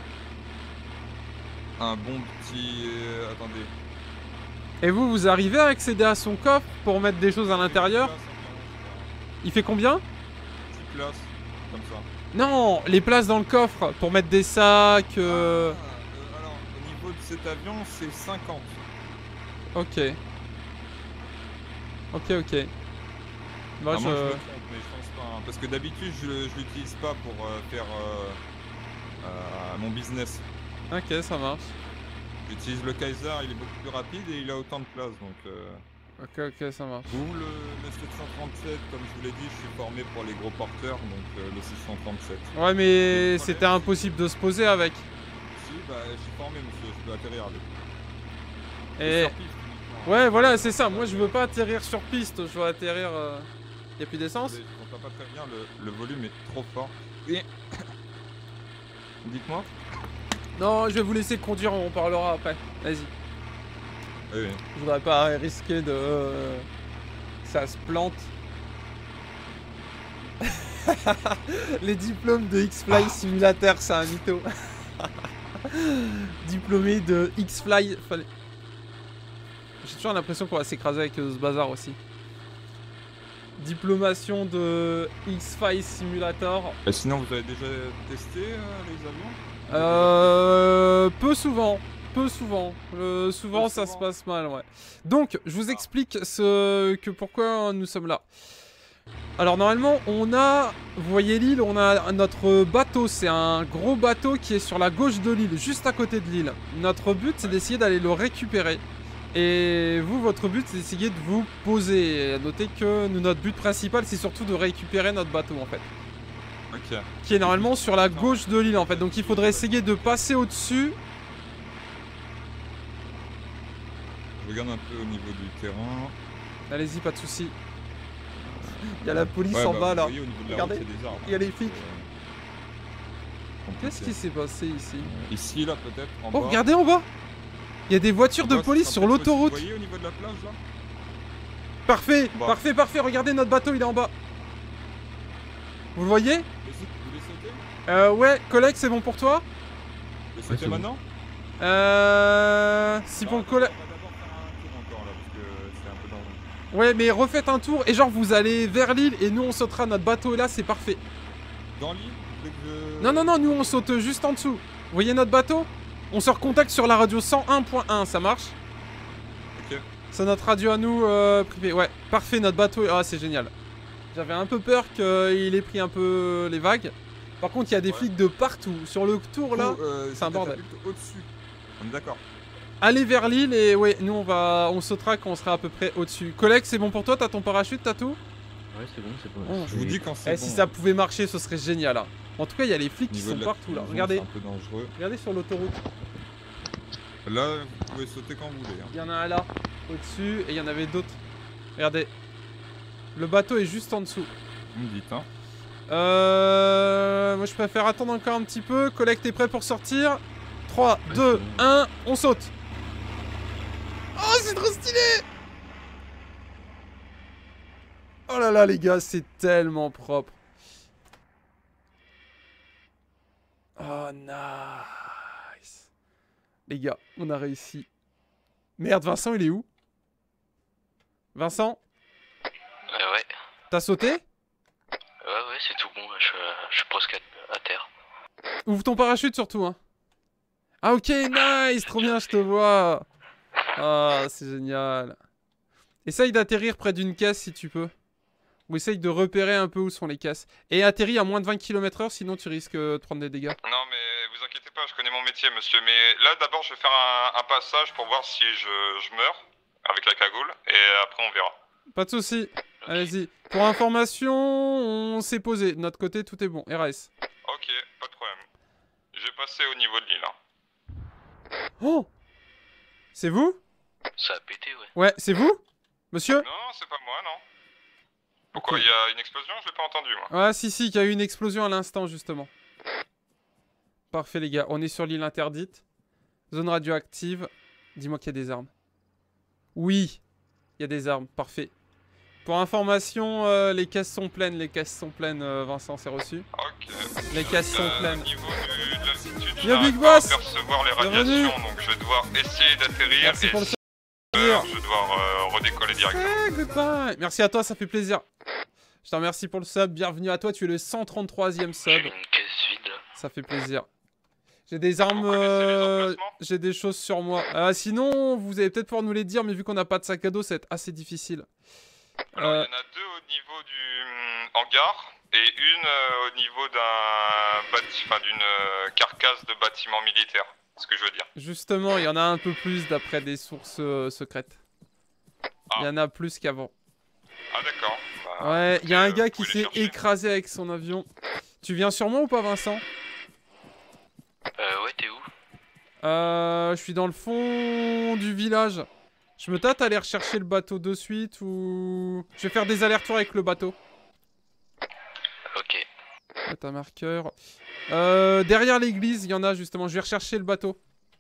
un bon petit... euh, attendez. Et vous, vous arrivez à accéder à son coffre pour mettre des choses à l'intérieur? dix places environ, Il fait combien? je crois. dix places, comme ça. Non, les places dans le coffre pour mettre des sacs. euh, Ah, euh, alors, au niveau de cet avion, c'est cinquante. Ok. Ok, ok. Moi, Ah, je... moi, je me trompe, mais je pense pas. hein, parce que d'habitude, je, je l'utilise pas pour euh, faire euh, euh, mon business. Ok, ça marche. J'utilise le Kaiser, il est beaucoup plus rapide et il a autant de place. Donc, euh, Ok, ok, ça marche. ou le, le sept cent trente-sept, comme je vous l'ai dit, je suis formé pour les gros porteurs, donc euh, le six cent trente-sept. Ouais, mais Le c'était problème, impossible de se poser avec. Si, bah, je suis formé, monsieur, je peux atterrir avec. Et... Sur piste, uniquement. Ouais, voilà, c'est ça. Moi, je veux pas atterrir sur piste. Je veux atterrir... Euh... Y a plus d'essence? Désolé, je n'entends pas très bien, le, le volume est trop fort. Et Dites-moi. Non, je vais vous laisser conduire, on parlera après. Vas-y. Oui, oui. Je voudrais pas risquer de... euh, ça se plante. Les diplômes de X-Fly Simulator, c'est un mytho. Diplômé de X-Fly... Fallait... J'ai toujours l'impression qu'on va s'écraser avec euh, ce bazar aussi. Diplomation de X-Fly Simulator. Et sinon, vous avez déjà testé euh, les avions? Euh... Peu souvent. Peu souvent. Euh, souvent, Peu ça souvent. se passe mal, ouais. Donc, je vous explique ce... que pourquoi nous sommes là. Alors, normalement, on a... Vous voyez l'île, on a notre bateau. C'est un gros bateau qui est sur la gauche de l'île, juste à côté de l'île. Notre but, c'est d'essayer d'aller le récupérer. Et vous, votre but, c'est d'essayer de vous poser. Et notez que nous, notre but principal, c'est surtout de récupérer notre bateau, en fait. Ok. Qui est normalement sur la gauche de l'île, en fait. Donc, il faudrait essayer de passer au-dessus. Je regarde un peu au niveau du terrain. Allez-y, pas de soucis. Il y a la police Ouais, en bah, bas, vous là. voyez, au niveau de la Regardez, route, il y a des arbres. il y a les flics. Euh, Qu'est-ce qui compliqué. s'est passé ici? Ici, là, peut-être, en Oh, bas. regardez en bas. Il y a des voitures En de bas, ce police sera sur peut-être l'autoroute. possible. Vous voyez au niveau de la plage, là? Parfait, Bah. parfait, parfait. Regardez, notre bateau, il est en bas. Vous le voulez? Vous voulez sauter? Euh, ouais, collègue, c'est bon pour toi? Vous voulez Ouais, sauter c'est bon. maintenant? Euh... Si Non, pour le non, collègue... On va d'abord faire un tour encore, là, parce que c'est un peu dangereux. Ouais, mais refaites un tour et genre vous allez vers l'île et nous on sautera, notre bateau est là, c'est parfait. Dans l'île? Vous voulez que je... Non, non, non, nous on saute juste en dessous. Vous voyez notre bateau? On se recontacte sur la radio cent un point un, ça marche? Ok. C'est notre radio à nous euh, privée. Ouais, parfait, notre bateau. Ah, c'est génial. J'avais un peu peur qu'il ait pris un peu les vagues. Par contre, il y a des Ouais. flics de partout. Sur le tour là, Oh, euh, c'est un je bordel. catapulte au-dessus. On est d'accord. allez vers l'île et ouais, nous on va, on sautera quand on sera à peu près au-dessus. Collègue, c'est bon pour toi? T'as ton parachute, t'as tout? Ouais, c'est bon, c'est bon. Oh, Je vous dis quand c'est Eh, bon. si ça pouvait marcher, ce serait génial. Hein. En tout cas, il y a les flics Au qui niveau sont de la partout là. collision, Regardez, C'est un peu dangereux. regardez sur l'autoroute. Là, vous pouvez sauter quand vous voulez. Hein. Il y en a un là, au-dessus, et il y en avait d'autres. Regardez. Le bateau est juste en dessous. Vous me dites, hein. Euh... Moi je préfère attendre encore un petit peu. Collègue, t'es prêt pour sortir? trois, deux, un, on saute. Oh, c'est trop stylé! Oh là là, les gars, c'est tellement propre. Oh, nice. Les gars, on a réussi. Merde, Vincent, il est où? Vincent, Euh, ouais. t'as sauté? Ouais, ouais, c'est tout bon. Je, je suis presque à, à terre. Ouvre ton parachute surtout, hein. Ah ok, nice, trop bien, je te vois. Ah, c'est génial. Essaye d'atterrir près d'une caisse si tu peux. Ou essaye de repérer un peu où sont les caisses. Et atterris à moins de vingt kilomètres heure, sinon tu risques euh, de prendre des dégâts. Non, mais vous inquiétez pas, je connais mon métier, monsieur. Mais là, d'abord, je vais faire un, un passage pour voir si je, je meurs avec la cagoule. Et après, on verra. Pas de soucis. Allez-y. Pour information, on s'est posé. De notre côté, tout est bon. R S. Ok, pas de problème. Je vais passer au niveau de l'île. Hein. Oh! C'est vous? Ça a pété, ouais. Ouais, c'est vous? Monsieur? Non, non, c'est pas moi, non. Pourquoi? Ok. Il y a une explosion? Je l'ai pas entendu, moi. Ah si si, il y a eu une explosion à l'instant justement. Parfait les gars, on est sur l'île interdite. Zone radioactive. Dis-moi qu'il y a des armes. Oui, il y a des armes, parfait. Pour information, euh, les caisses sont pleines, les caisses sont pleines, euh, Vincent, c'est reçu. Ok. Les caisses sont Euh, pleines. Au niveau du, de l'altitude, Yo, j'arrive Big pas à Boss! percevoir les Bienvenue! radiations, donc je vais devoir essayer d'atterrir. Merci Et pour le si je meurs, je vais devoir euh, redécoller directement. Eh, goodbye. Merci à toi, ça fait plaisir. Je te remercie pour le sub, bienvenue à toi, tu es le cent trente-troisième J'ai sub. une caisse vide. Ça fait plaisir. J'ai des armes, Vous connaissez les euh, emplacements? j'ai des choses sur moi. Euh, sinon, vous allez peut-être pouvoir nous les dire, mais vu qu'on n'a pas de sac à dos, ça va être assez difficile. Alors, Euh, il y en a deux au niveau du hum, hangar et une euh, au niveau d'un bâti- enfin, d'une euh, carcasse de bâtiment militaire. C'est ce que je veux dire. Justement, il y en a un peu plus d'après des sources euh, secrètes. Il y en a plus qu'avant. Ah, d'accord. Bah, Ouais, il y a un écoutez, gars euh, qui vous pouvez s'est les chercher. écrasé avec son avion. Tu viens sur moi ou pas, Vincent? Euh, ouais, t'es où? Euh, je suis dans le fond du village. Je me tâte à aller rechercher le bateau de suite ou... Je vais faire des allers-retours avec le bateau. Ok. Mettre un marqueur. Euh, derrière l'église, il y en a justement. Je vais rechercher le bateau.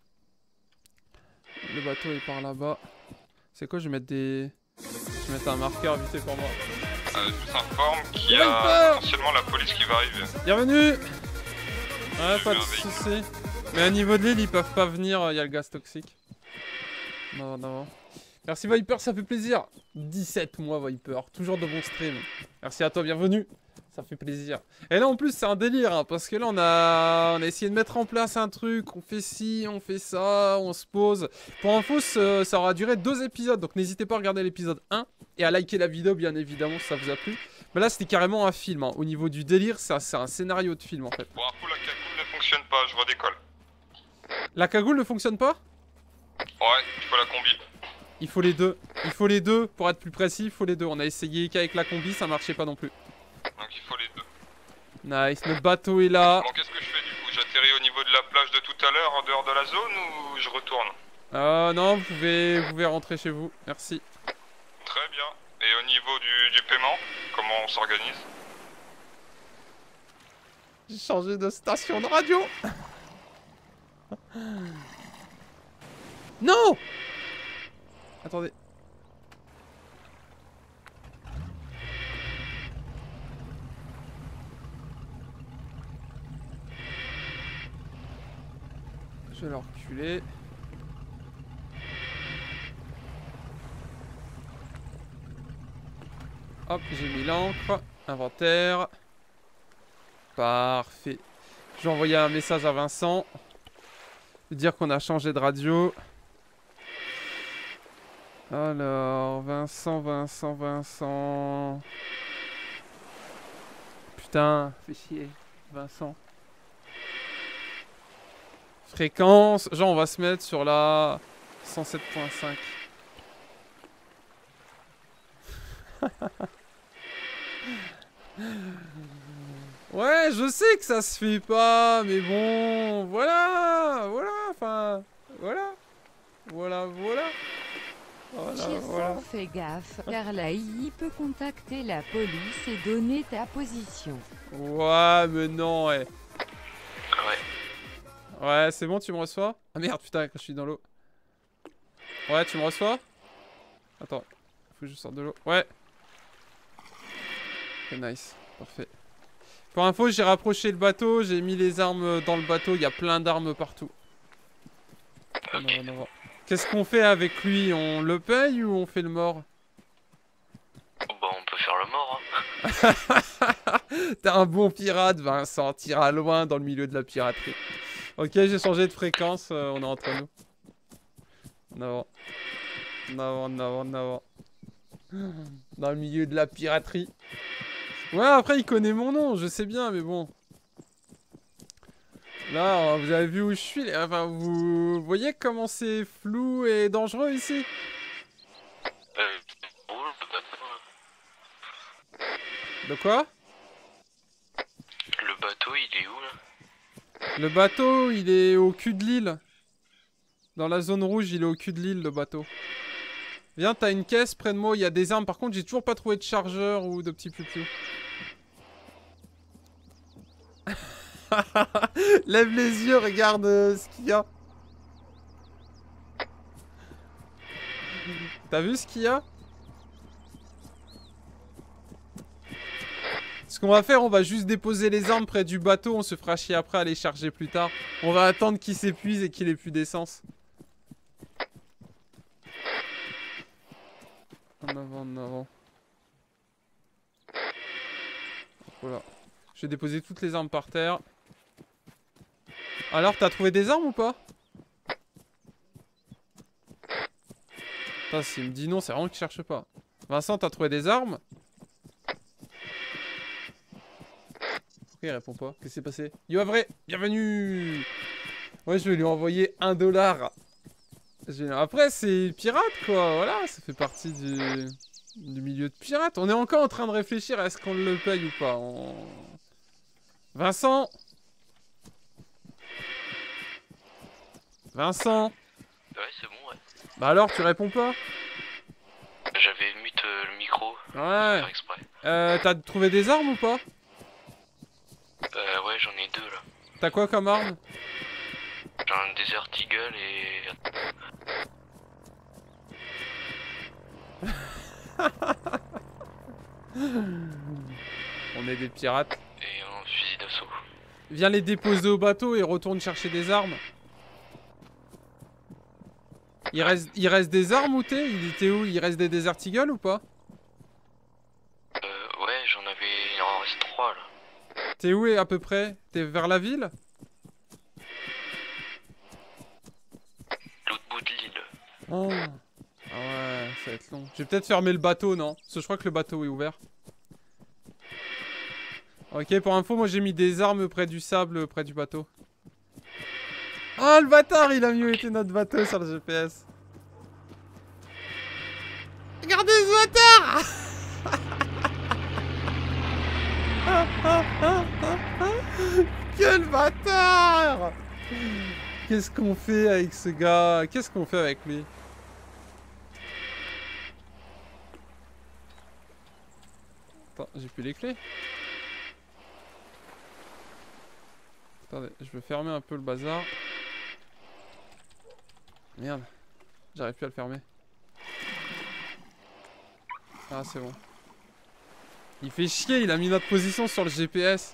Le bateau est par là-bas. C'est quoi? Je vais mettre des... Je vais mettre un marqueur vite fait pour moi. Euh, je vous informe qu'il y Il a a peur potentiellement la police qui va arriver. Bienvenue. Ouais, J'ai pas vu de un véhicule. soucis. Mais à niveau de l'île, ils peuvent pas venir, il y a le gaz toxique. Non, non. Merci Viper, ça fait plaisir. dix-sept mois Viper, toujours de bons streams. Merci à toi, bienvenue. Ça fait plaisir. Et là en plus c'est un délire, hein, parce que là on a... on a essayé de mettre en place un truc, on fait ci, on fait ça, on se pose. Pour info, ce- ça aura duré deux épisodes, donc n'hésitez pas à regarder l'épisode un et à liker la vidéo bien évidemment si ça vous a plu. Mais là c'était carrément un film, hein. Au niveau du délire, c'est un, c'est un scénario de film en fait. Pour info, la cagoule ne fonctionne pas, je redécolle. La cagoule ne fonctionne pas? Ouais, il faut la combi. Il faut les deux. Il faut les deux, pour être plus précis, il faut les deux. On a essayé qu'avec la combi, ça marchait pas non plus. Donc il faut les deux. Nice, notre bateau est là. Bon, qu'est-ce que je fais du coup? J'atterris au niveau de la plage de tout à l'heure, en dehors de la zone, ou je retourne? Euh, non, vous pouvez, vous pouvez rentrer chez vous. Merci. Très bien. Et au niveau du, du paiement, comment on s'organise? J'ai changé de station de radio. Non! Attendez. Je vais le reculer. Hop, j'ai mis l'encre. Inventaire. Parfait. Je vais envoyer un message à Vincent. Lui dire qu'on a changé de radio. Alors, Vincent, Vincent, Vincent. Putain, fais chier. Vincent. Fréquence. Genre, on va se mettre sur la cent sept point cinq. Ouais, je sais que ça se fait pas, mais bon, voilà, voilà, enfin, voilà, voilà, voilà. Voilà, Chirson, voilà. fais gaffe, car la I I peut contacter la police et donner ta position. Ouais, mais non, ouais. Ouais. Ouais, c'est bon, tu me reçois? Ah merde, putain, quand je suis dans l'eau. Ouais, tu me reçois? Attends, faut que je sorte de l'eau. Ouais. Ok, nice, parfait. Pour info, j'ai rapproché le bateau, j'ai mis les armes dans le bateau, il y a plein d'armes partout. Ok. Non, non, non. Qu'est-ce qu'on fait avec lui? On le paye ou on fait le mort? Bon, on peut faire le mort, hein. T'es un bon pirate, Vincent. T'iras loin dans le milieu de la piraterie. Ok, j'ai changé de fréquence. euh, on est entre nous. En avant. En avant, en avant, en avant. Dans le milieu de la piraterie. Ouais, après, il connaît mon nom. Je sais bien, mais bon. Là, vous avez vu où je suis? Enfin, vous voyez comment c'est flou et dangereux ici? Euh, roule, le bateau, là. De quoi? Le bateau, il est où, là? Le bateau, il est au cul de l'île. Dans la zone rouge, il est au cul de l'île, le bateau. Viens, t'as une caisse près de moi, il y a des armes. Par contre, j'ai toujours pas trouvé de chargeur ou de petit plus-plus. Lève les yeux, regarde euh, ce qu'il y a. T'as vu ce qu'il y a? Ce qu'on va faire, on va juste déposer les armes près du bateau. On se fera chier après à les charger plus tard. On va attendre qu'il s'épuise et qu'il ait plus d'essence. En avant, en avant. Voilà. Je vais déposer toutes les armes par terre. Alors, t'as trouvé des armes ou pas? Putain, s'il me dit non, c'est vraiment qu'il cherche pas. Vincent, t'as trouvé des armes? Pourquoi il répond pas? Qu'est-ce qui s'est passé? Yo, vrai, bienvenue! Ouais, je vais lui envoyer un dollar. Après, c'est pirate, quoi. Voilà, ça fait partie du... du milieu de pirate. On est encore en train de réfléchir à est-ce qu'on le paye ou pas. On... Vincent! Vincent! Ouais, c'est bon, ouais. Bah alors, tu réponds pas? J'avais mute euh, le micro. Ouais. Faire exprès. Euh, t'as trouvé des armes ou pas? Euh, ouais, j'en ai deux, là. T'as quoi comme arme? J'ai un Desert Eagle et... On est des pirates. et un fusil d'assaut. Viens les déposer au bateau et retourne chercher des armes. Il reste, il reste des armes ou t'es? Il était où? Il reste des Desert Eagle ou pas? Euh, ouais, j'en avais... Il en reste trois, là. T'es où à peu près? T'es vers la ville? L'autre bout de l'île. Oh. Ah ouais, ça va être long. Je vais peut-être fermer le bateau, non? Parce que je crois que le bateau est ouvert. Ok, pour info, moi j'ai mis des armes près du sable, près du bateau. Oh, le bâtard, il a mieux été notre bateau sur le G P S. Regardez ce bâtard. Quel bâtard! Qu'est-ce qu'on fait avec ce gars? Qu'est-ce qu'on fait avec lui? Attends, j'ai plus les clés. Attendez, je veux fermer un peu le bazar. Merde, j'arrive plus à le fermer. Ah, c'est bon. Il fait chier, il a mis notre position sur le G P S.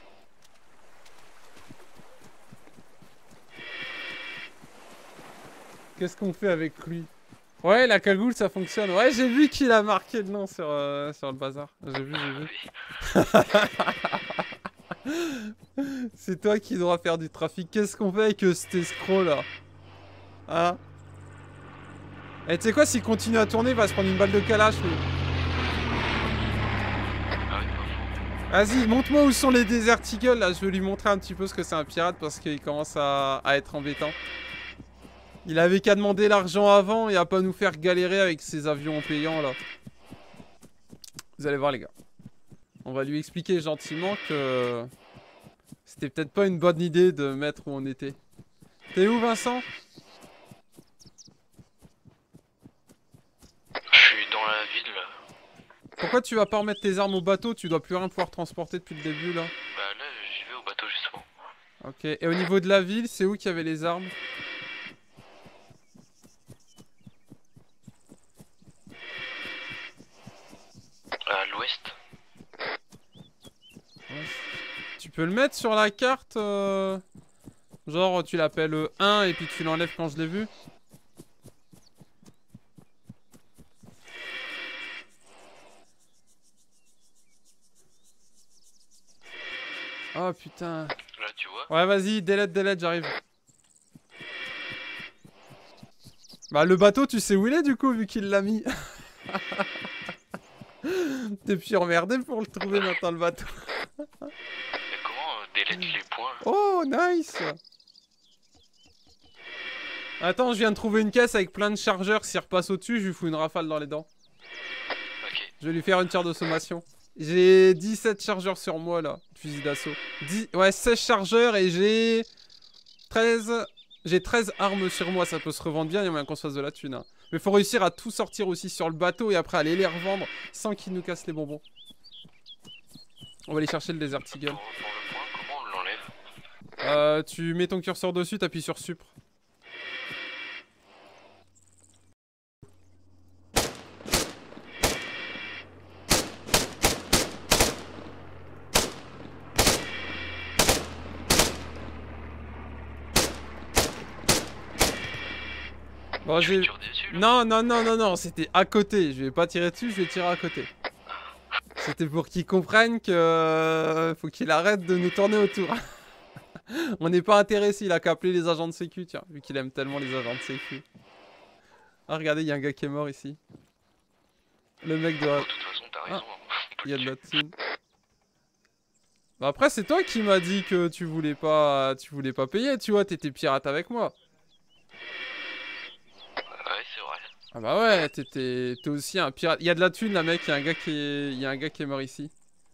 Qu'est-ce qu'on fait avec lui? Ouais, la cagoule, ça fonctionne. Ouais, j'ai vu qu'il a marqué le nom sur, euh, sur le bazar. J'ai vu, j'ai vu. C'est toi qui dois faire du trafic. Qu'est-ce qu'on fait avec euh, cet escroc là? Hein? Et tu sais quoi, s'il continue à tourner, il va se prendre une balle de calache lui. Vas-y, montre-moi où sont les Desert Eagle là. Je veux lui montrer un petit peu ce que c'est un pirate parce qu'il commence à, à être embêtant. Il avait qu'à demander l'argent avant et à pas nous faire galérer avec ses avions payants là. Vous allez voir les gars. On va lui expliquer gentiment que c'était peut-être pas une bonne idée de mettre où on était. T'es où Vincent? Je suis dans la ville, là. Pourquoi tu vas pas remettre tes armes au bateau? Tu dois plus rien pouvoir transporter depuis le début là. Bah là, j'y vais au bateau justement. Ok, et au niveau de la ville, c'est où qu'il y avait les armes? À l'ouest. Ouais. Tu peux le mettre sur la carte euh... Genre tu l'appelles un et puis tu l'enlèves quand je l'ai vu? Oh putain. Là, tu vois. Ouais, vas-y, delete, delete, j'arrive. Bah, le bateau, tu sais où il est du coup, vu qu'il l'a mis. T'es plus emmerdé pour le trouver maintenant, le bateau. Mais comment euh, délète les points? Oh, nice. Attends, je viens de trouver une caisse avec plein de chargeurs. S'il repasse au-dessus, je lui fous une rafale dans les dents. Ok. Je vais lui faire une tire de sommation. J'ai dix-sept chargeurs sur moi là, fusil d'assaut. Ouais, seize chargeurs et j'ai treize... J'ai treize armes sur moi, ça peut se revendre bien, il y a moyen qu'on se fasse de la thune. Hein. Mais faut réussir à tout sortir aussi sur le bateau et après aller les revendre sans qu'ils nous cassent les bonbons. On va aller chercher le Desert Eagle. Pour, pour le point, comment on l'enlève? Euh, tu mets ton curseur dessus, t'appuies sur Supre. Bon, Tu j'ai... veux tirer dessus, là? Non, non, non, non, non, c'était à côté. Je vais pas tirer dessus, je vais tirer à côté. C'était pour qu'il comprenne que faut qu'il arrête de nous tourner autour. On n'est pas intéressé, il a qu'à appeler les agents de sécu, tiens, vu qu'il aime tellement les agents de sécu. Ah, regardez, il y a un gars qui est mort ici. Le mec doit... De toute façon, t'as raison. Il y a de la thune. Bah après, c'est toi qui m'as dit que tu voulais pas, tu voulais pas payer, tu vois, t'étais pirate avec moi. Ouais, c'est vrai. Ah bah ouais, t'es aussi un pirate. Il y a de la thune là mec, il y a un gars qui est, il y a un gars qui est mort ici.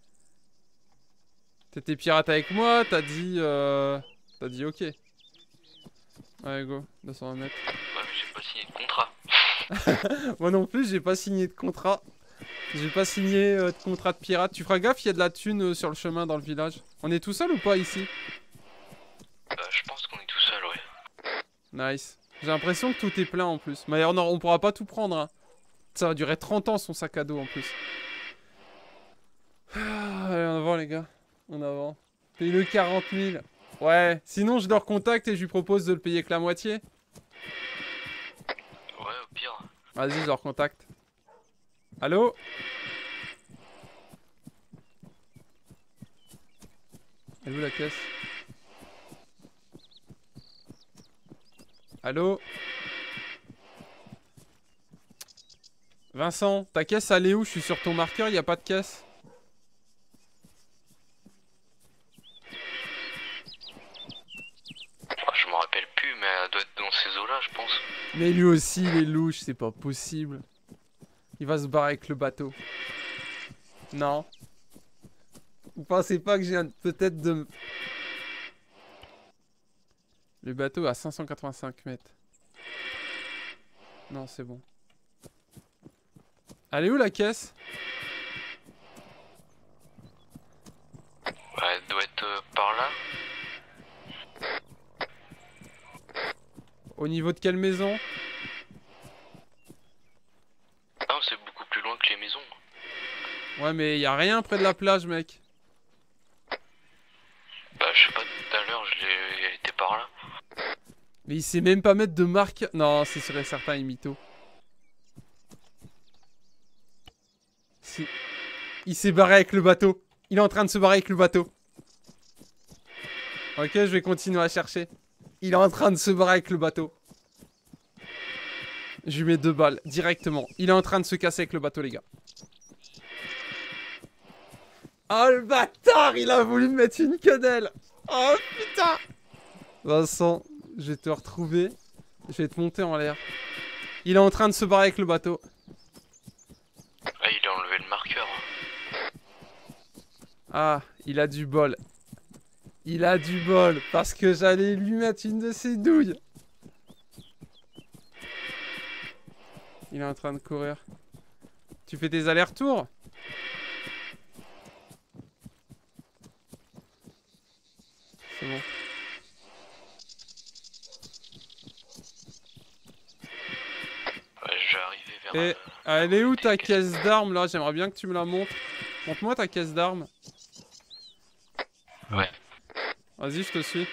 T'étais pirate avec moi, t'as dit euh... t'as dit ok. Ouais go, deux cent vingt mètres. Ouais, mais j'ai pas signé de contrat. Moi non plus, j'ai pas signé de contrat. J'ai pas signé euh, de contrat de pirate. Tu feras gaffe, il y a de la thune euh, sur le chemin dans le village. On est tout seul ou pas ici? Nice. J'ai l'impression que tout est plein en plus. Mais on, on pourra pas tout prendre. Hein. Ça va durer trente ans son sac à dos en plus. Ah, allez, en avant les gars. En avant. Paye-le quarante mille. Ouais. Sinon je le recontacte et je lui propose de le payer que la moitié. Ouais, au pire. Vas-y, je le recontacte. Allô? Elle est où la caisse? Allô? Vincent, ta caisse elle est où? Je suis sur ton marqueur, il n'y a pas de caisse. Ah, je m'en rappelle plus, mais elle doit être dans ces eaux-là, je pense. Mais lui aussi, il est louche, c'est pas possible. Il va se barrer avec le bateau. Non. Vous pensez pas que j'ai peut-être de... Le bateau à cinq cent quatre-vingt-cinq mètres. Non, c'est bon. Elle est où la caisse? Ouais, elle doit être euh, par là. Au niveau de quelle maison? Non, c'est beaucoup plus loin que les maisons. Ouais, mais y a rien près de la plage, mec. Bah, je sais pas, tout à l'heure, je l'ai... elle était par là. Mais il sait même pas mettre de marque. Non, c'est sûr et certain, il mytho. Si. Il s'est barré avec le bateau. Il est en train de se barrer avec le bateau. Ok, je vais continuer à chercher. Il est en train de se barrer avec le bateau. Je lui mets deux balles, directement. Il est en train de se casser avec le bateau, les gars. Oh, le bâtard, il a voulu me mettre une quenelle. Oh, putain. Vincent, je vais te retrouver. Je vais te monter en l'air. Il est en train de se barrer avec le bateau. Ah, il a enlevé le marqueur. Ah, il a du bol. Il a du bol. Parce que j'allais lui mettre une de ses douilles. Il est en train de courir. Tu fais tes allers-retours? C'est bon. Ouais, je vais arriver vers... Et euh, elle est où les ta caisses. caisse d'armes là? J'aimerais bien que tu me la montres. Montre-moi ta caisse d'armes. Ouais. Vas-y, je te suis.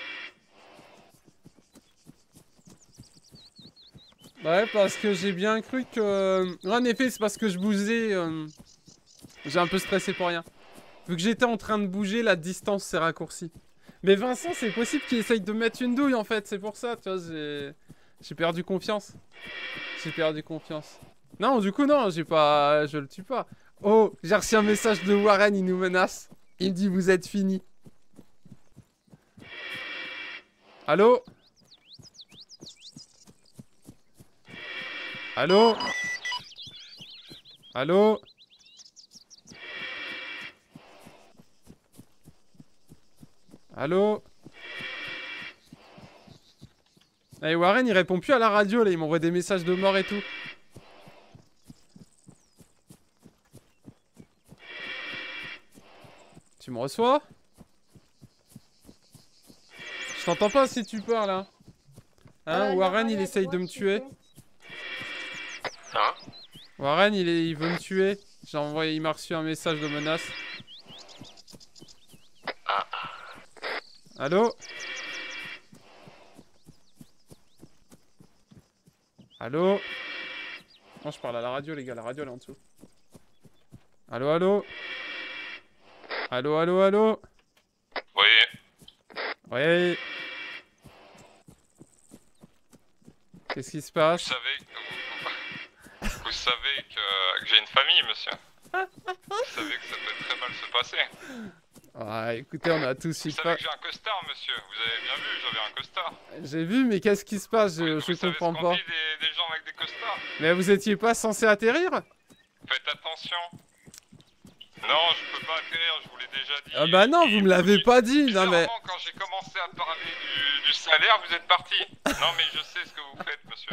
Ouais, parce que j'ai bien cru que... En effet, c'est parce que je bougeais. Euh... J'ai un peu stressé pour rien. Vu que j'étais en train de bouger, la distance s'est raccourcie. Mais Vincent, c'est possible qu'il essaye de mettre une douille en fait. C'est pour ça, tu vois, j'ai... J'ai perdu confiance. J'ai perdu confiance. Non, du coup, non, j'ai pas... Je le tue pas. Oh, j'ai reçu un message de Warren, il nous menace. Il me dit, vous êtes fini. Allô? Allô? Allô? Allô? Eh, Warren, il répond plus à la radio, là. Il m'envoie des messages de mort et tout. Tu me reçois? Je t'entends pas si tu parles, là. Hein, Euh, Warren, non, il rien, essaye moi, de me s'il tuer. te plaît. Hein? Warren, il, est, il veut me tuer. J'ai envoyé, il m'a reçu un message de menace. Ah. Allô? Allô? Non, je parle à la radio, les gars. La radio, elle est en dessous. Allô, allô? Allô, allô, allô? Oui, Oui. Qu'est-ce qui se vous passe? savez, vous, vous savez que, que j'ai une famille, monsieur. Vous savez que ça peut très mal se passer. Ah, écoutez, on a tous Vous eu savez peur. que j'ai un costard, monsieur. Vous avez bien vu, j'avais un costard. J'ai vu, mais qu'est-ce qui se passe? Je, Oui, je vous savez comprends ce qu'on pas. dit des, des gens avec des costards. Mais vous étiez pas censé atterrir? Faites attention. Non, je peux pas atterrir, je vous l'ai déjà dit. Ah bah non, Et vous me l'avez puis, pas dit. Non mais... bizarrement, quand j'ai commencé à parler du, du salaire, vous êtes parti. Non, mais je sais ce que vous faites, monsieur.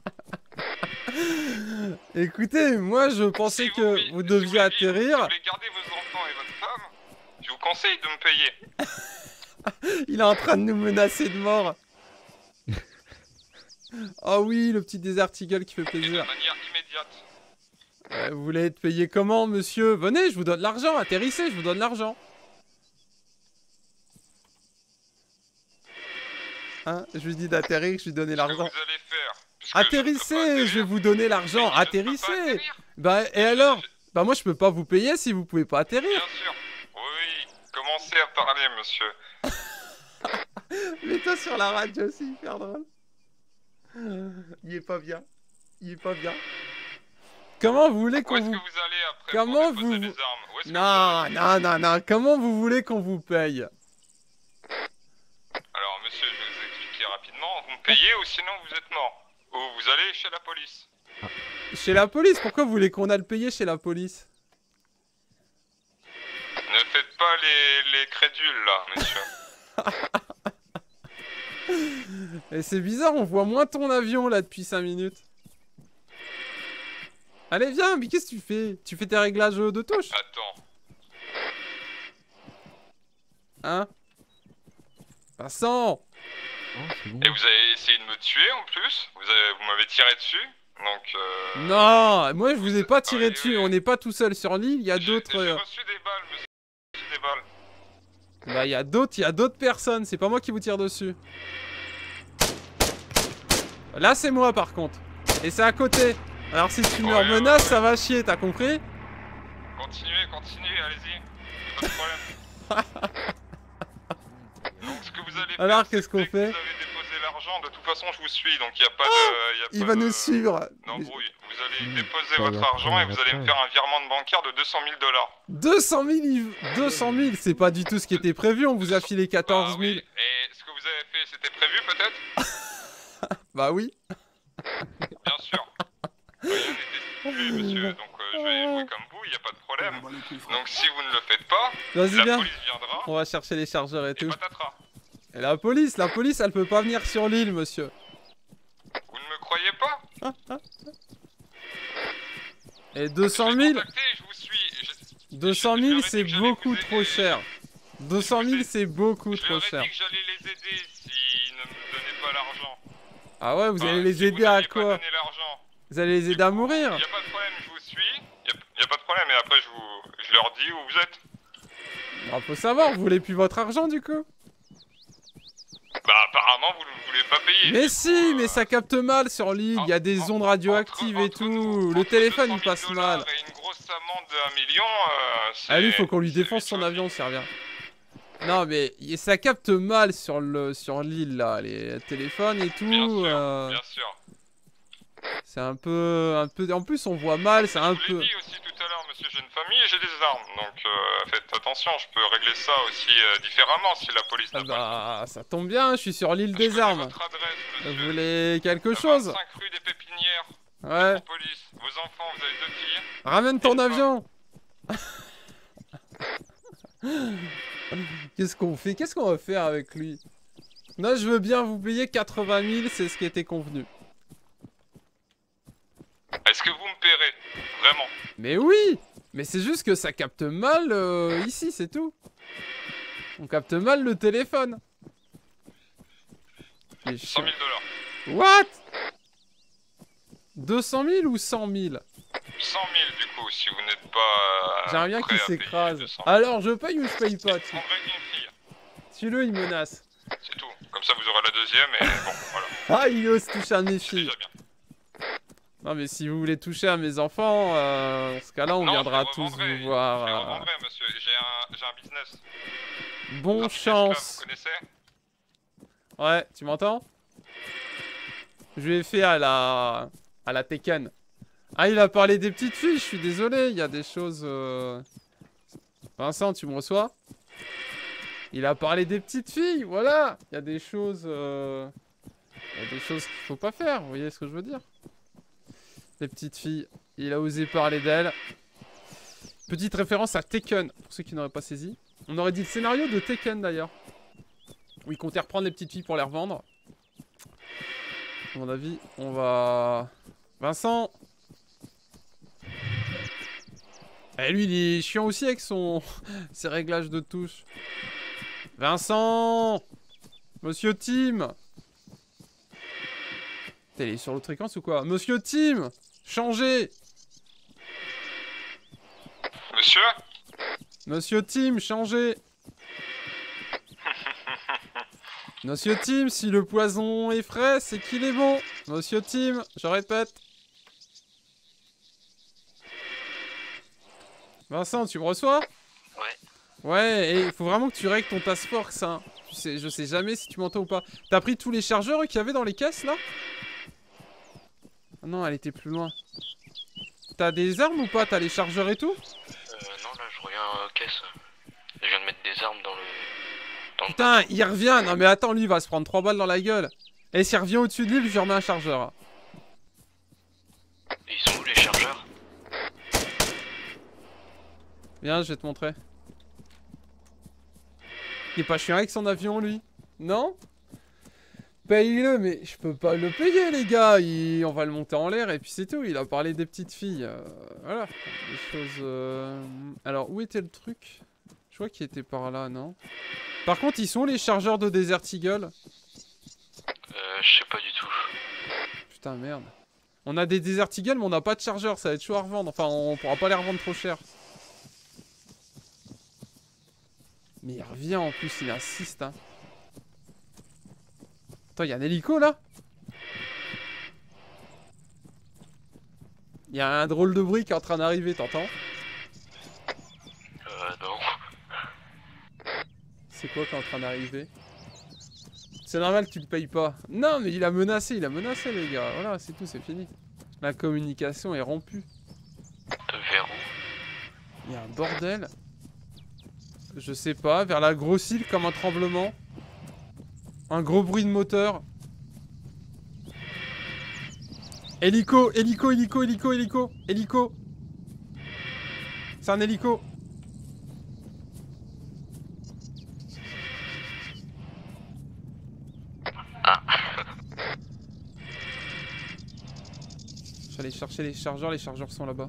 Écoutez, moi je pensais Si que voulez- vous si deviez voulez vivre, Si atterrir. vous voulez garder vos enfants et votre femme, je vous conseille de me payer. Il est en train de nous menacer de mort. Oh oui, le petit Desert Eagle qui fait Et de plaisir. manière immédiate. Euh, vous voulez être payé comment, monsieur? Venez, je vous donne l'argent. Atterrissez, je vous donne l'argent. Hein? Je lui dis d'atterrir, je lui donner Qu'est-ce que l'argent. vous allez faire? Puisque je ne peux pas Atterrissez, je vais atterrir. vous donner l'argent. Mais je ne peux pas Atterrissez. atterrir. Bah, et Je- alors? je- Bah, moi, je peux pas vous payer si vous pouvez pas atterrir. Bien sûr. Oui, commencez à parler, monsieur. Mets-toi sur la radio, c'est hyper drôle. Il est pas bien. Il est pas bien. Comment vous voulez Où qu'on est-ce vous... que vous allez après Comment pour déposer vous- les armes? Où est-ce que Non, vous allez non, non, non. Comment vous voulez qu'on vous paye? Alors, monsieur, je vais vous expliquer rapidement. Vous me payez ou sinon vous êtes mort. Ou vous allez chez la police. Chez la police? Pourquoi vous voulez qu'on aille le payer chez la police? Ne faites pas les, les crédules, là, monsieur. Et c'est bizarre, on voit moins ton avion là depuis cinq minutes. Allez, viens, mais qu'est-ce que tu fais? Tu fais tes réglages de touche? Attends. Hein? Vincent! Oh, c'est bon. Et vous avez essayé de me tuer en plus. Vous avez- vous m'avez tiré dessus. Donc, euh... Non, moi je vous ai pas tiré Oui, dessus, oui. on n'est pas tout seul sur l'île, il y a j'ai- d'autres... J'ai euh, reçu des balles, monsieur. J'ai reçu des balles. Bah il y a d'autres, il y a d'autres personnes, c'est pas moi qui vous tire dessus. Là c'est moi par contre. Et c'est à côté. Alors si tu me Ouais, menaces, ouais. ça va chier, t'as compris? Continuez, continuez, allez-y. Pas de problème. Donc, ce que vous allez Alors, faire, c'est qu'est-ce que qu'on dès que fait? Vous avez déposé l'argent, de toute façon, je vous suis, donc il n'y a pas de. y a Il pas va de- nous suivre. d'embrouille. Vous allez Mmh. déposer Bah, votre y a argent pas, et y a vous allez me pas. faire un virement de bancaire de deux cent mille dollars. deux cent mille, il- deux cent mille, c'est pas du tout ce qui était prévu, on vous a filé quatorze Bah oui. mille. Et ce que vous avez fait, c'était prévu peut-être? Bah oui. Bien sûr. Rien n'était stipulé, monsieur, donc euh, je vais jouer comme vous, il n'y a pas de problème. Donc si vous ne le faites pas, Vas-y la viens, police viendra on va chercher les chargeurs et et tout. patatras. Et la police, la police elle peut pas venir sur l'île monsieur. Vous ne me croyez pas? Et deux cent Je vais mille, contacter et je vous suis. Je- deux cent mille je leur ai dit c'est que j'allais beaucoup vous trop aider. cher. deux cent mille c'est beaucoup Je trop leur ai cher. dit que j'allais les aider s'ils ne me donnaient pas l'argent. Ah ouais, vous allez Enfin, les si aider vous à n'aviez pas quoi? donné l'argent, Vous allez les aider à mourir? y a pas de problème, je vous suis. Y a, y a pas de problème, et après je vous, je leur dis où vous êtes. On peut savoir, vous voulez plus votre argent du coup? Bah apparemment vous ne voulez pas payer. Mais Du si, coup, euh, mais ça capte mal sur l'île, il y a des entre- ondes radioactives et entre- tout, entre- le entre téléphone deux il cent mille passe dollars mal. Et une grosse amende de un million, euh, c'est... Ah lui, faut qu'on lui c'est défonce vite son choisi. avion, c'est rien. Non mais y- ça capte mal sur le sur l'île là, les téléphones et tout. Bien sûr, euh, bien sûr. c'est un peu un peu. En plus on voit mal, c'est un Je vous peu. l'ai dit aussi tout à l'heure, monsieur, j'ai une famille et j'ai des armes. Donc euh, faites attention, je peux régler ça aussi euh, différemment si la police n'a Ah pas... bah ça tombe bien, je suis sur l'île Je des connais armes. votre adresse, Vous monsieur. voulez quelque Euh, chose? vingt-cinq rue des Pépinières, Ouais. Métropolis. Vos enfants, vous avez deux filles. Ramène ton Et pas. avion. Qu'est-ce qu'on fait? Qu'est-ce qu'on va faire avec lui? Là, je veux bien vous payer quatre-vingt mille, c'est ce qui était convenu. Est-ce que vous me paierez? Vraiment? Mais oui! Mais c'est juste que ça capte mal euh, ici, c'est tout. On capte mal le téléphone. C'est cent chiant. mille dollars. What? deux cent mille ou cent mille? cent mille du coup, si vous n'êtes pas... euh, J'aimerais bien prêt qu'il à payer s'écrase. deux cent. Alors, je paye ou je paye pas? Je prendrai une fille, Tue-le, il menace. c'est tout. Comme ça vous aurez la deuxième et bon, voilà. Ah, il ose toucher à mes C'est filles. déjà bien. Non mais si vous voulez toucher à mes enfants, euh, dans ce cas-là on Non, viendra je les tous revendrai, vous Je les voir. euh, revendrai, monsieur. J'ai un, j'ai un business. Bon Trafic d'esclaves, chance. Vous connaissez? Ouais, tu m'entends? Je lui ai fait à la... à la Tekken. Ah il a parlé des petites filles, je suis désolé, il y a des choses... euh, Vincent, tu me reçois? Il a parlé des petites filles, voilà. Il y a des choses... euh, Il y a des choses qu'il faut pas faire, vous voyez ce que je veux dire? Les petites filles, il a osé parler d'elles. Petite référence à Tekken, pour ceux qui n'auraient pas saisi. On aurait dit le scénario de Tekken d'ailleurs. Où il comptait reprendre les petites filles pour les revendre. À mon avis, on va... Vincent! Eh lui, il est chiant aussi avec son... ses réglages de touche. Vincent! Monsieur Tim! T'es allé sur l'autre écran ou quoi? Monsieur Tim, changez. Monsieur? Monsieur Tim, changez. Monsieur Tim, si le poison est frais, c'est qu'il est bon. Monsieur Tim, je répète. Vincent, tu me reçois? Ouais. Ouais, et il faut vraiment que tu règles ton task force, hein. Je sais, je sais jamais si tu m'entends ou pas. T'as pris tous les chargeurs qu'il y avait dans les caisses, là? Ah non, elle était plus loin. T'as des armes ou pas? T'as les chargeurs et tout? Euh, non, là, je reviens aux caisses. Je viens de mettre des armes dans le... Dans Putain, il revient. Non mais attends, lui, il va se prendre trois balles dans la gueule. Et s'il revient au-dessus de lui, je lui remets un chargeur. le... Ils sont où, les chargeurs? Viens, je vais te montrer. Il est pas chiant avec son avion, lui? Non? Paye-le, mais je peux pas le payer, les gars. Il... On va le monter en l'air et puis c'est tout. Il a parlé des petites filles. Euh, voilà. Des choses... Euh... Alors, où était le truc? Je crois qu'il était par là, non? Par contre, ils sont où, les chargeurs de Desert Eagle? Euh, je sais pas du tout. Putain, merde. On a des Desert Eagle, mais on n'a pas de chargeur. Ça va être chaud à revendre. Enfin, on pourra pas les revendre trop cher. Mais il revient en plus, il insiste, hein. Attends, il y a un hélico là? Il y a un drôle de bruit qui est en train d'arriver, t'entends? Euh, non. C'est quoi qui est en train d'arriver? C'est normal que tu le payes pas. Non, mais il a menacé, il a menacé, les gars. Voilà, c'est tout, c'est fini. La communication est rompue. Vers où? Il y a un bordel. Je sais pas, vers la grosse île comme un tremblement. Un gros bruit de moteur. Hélico, hélico, hélico, hélico, hélico, hélico. C'est un hélico. Ah. J'allais chercher les chargeurs, les chargeurs sont là-bas.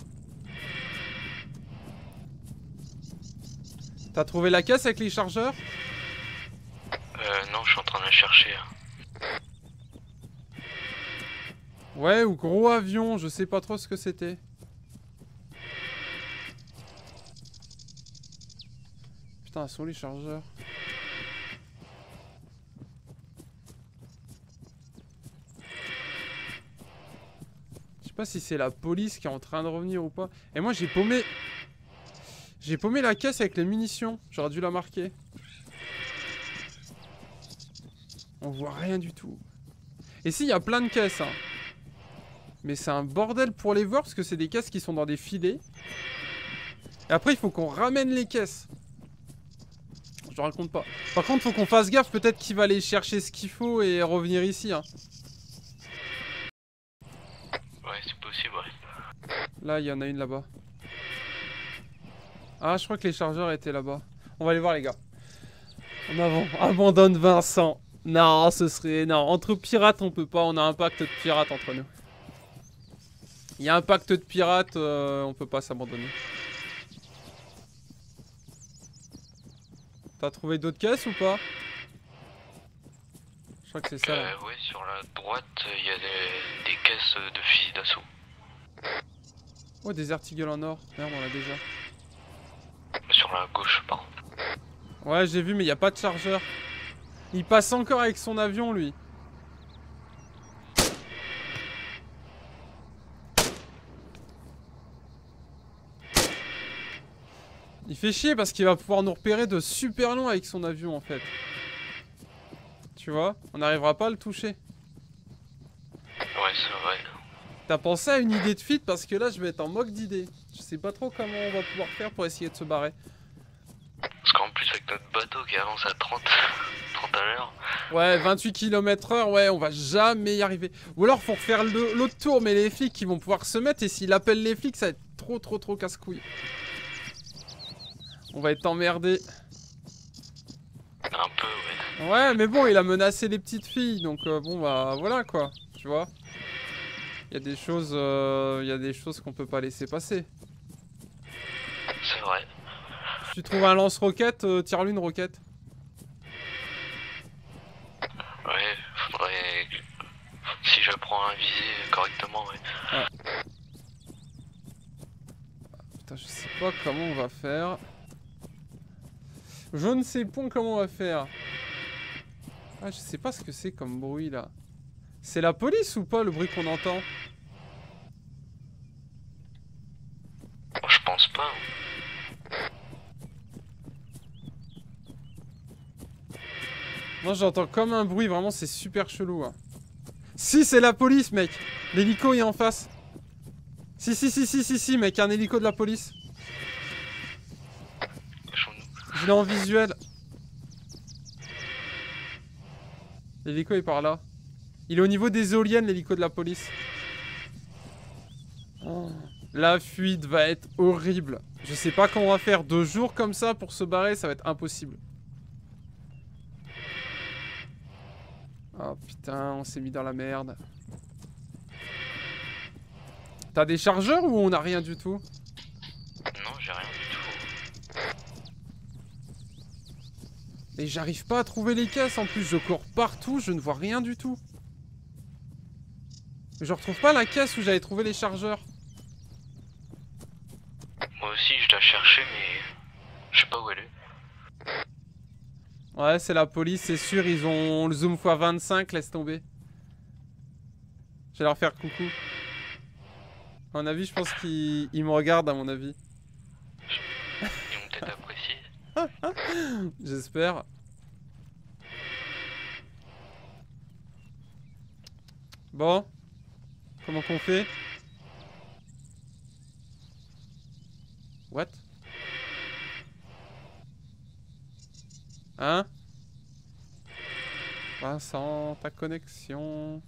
T'as trouvé la caisse avec les chargeurs? Euh, non, je suis en train de la chercher. Ouais, ou gros avion, je sais pas trop ce que c'était. Putain, ils sont où les chargeurs? Je sais pas si c'est la police qui est en train de revenir ou pas. Et moi j'ai paumé... J'ai paumé la caisse avec les munitions. J'aurais dû la marquer. On voit rien du tout. Et si, il y a plein de caisses, hein. Mais c'est un bordel pour les voir parce que c'est des caisses qui sont dans des filets. Et après, il faut qu'on ramène les caisses. Je te raconte pas. Par contre, faut qu'on fasse gaffe. Peut-être qu'il va aller chercher ce qu'il faut et revenir ici, hein. Ouais, c'est possible, ouais. Là, il y en a une là-bas. Ah, je crois que les chargeurs étaient là-bas. On va aller voir, les gars. En avant. Abandonne Vincent. Non, ce serait... Non, entre pirates, on peut pas. On a un pacte de pirates entre nous. Il y a un pacte de pirates, euh, on peut pas s'abandonner. T'as trouvé d'autres caisses ou pas? Je crois que c'est ça. Là. Euh, ouais, sur la droite, il y a des, des caisses de fusils d'assaut. Oh, des articles en or. Merde, on l'a déjà. Sur la gauche, pardon. Ouais, j'ai vu, mais il n'y a pas de chargeur. Il passe encore avec son avion, lui. Il fait chier parce qu'il va pouvoir nous repérer de super loin avec son avion, en fait. Tu vois? On n'arrivera pas à le toucher. Ouais, c'est vrai. T'as pensé à une idée de fuite? Parce que là, je vais être en moque d'idée. Je sais pas trop comment on va pouvoir faire pour essayer de se barrer. Parce qu'en plus, avec notre bateau qui avance à trente, trente à l'heure. Ouais, vingt-huit kilomètres heure, ouais, on va jamais y arriver. Ou alors, faut refaire l'autre tour, mais les flics, ils vont pouvoir se mettre. Et s'il appelle les flics, ça va être trop, trop, trop casse-couille. On va être emmerdé. Un peu, ouais. Ouais, mais bon, il a menacé les petites filles. Donc, euh, bon, bah, voilà, quoi. Tu vois? Il y a des choses, euh, y a des choses qu'on peut pas laisser passer. C'est vrai. Si tu trouves un lance-roquette, euh, tire-lui une roquette. Ouais, faudrait... Si j'apprends à viser correctement, ouais. Ah. Putain, je sais pas comment on va faire. Je ne sais pas comment on va faire. Ah, je sais pas ce que c'est comme bruit là. C'est la police ou pas le bruit qu'on entend? Je pense pas. Moi j'entends comme un bruit, vraiment c'est super chelou. Hein. Si c'est la police mec. L'hélico est en face. Si si si si si si mec, un hélico de la police. Je l'ai en visuel. L'hélico est par là. Il est au niveau des éoliennes, l'hélico de la police. Oh. La fuite va être horrible. Je sais pas comment on va faire. Deux jours comme ça pour se barrer, ça va être impossible. Oh putain, on s'est mis dans la merde. T'as des chargeurs ou on a rien du tout? Non, j'ai rien du tout. Et j'arrive pas à trouver les caisses en plus. Je cours partout, je ne vois rien du tout. Je retrouve pas la caisse où j'avais trouvé les chargeurs. Moi aussi, je la cherchais, mais je sais pas où elle est. Ouais, c'est la police, c'est sûr. Ils ont le zoom fois vingt-cinq, laisse tomber. Je vais leur faire coucou. À mon avis, je pense qu'ils ils me regardent, à mon avis. Ils vont peut-être apprécier. J'espère. Bon. Comment qu'on fait? What? Hein? Vincent, ta connexion.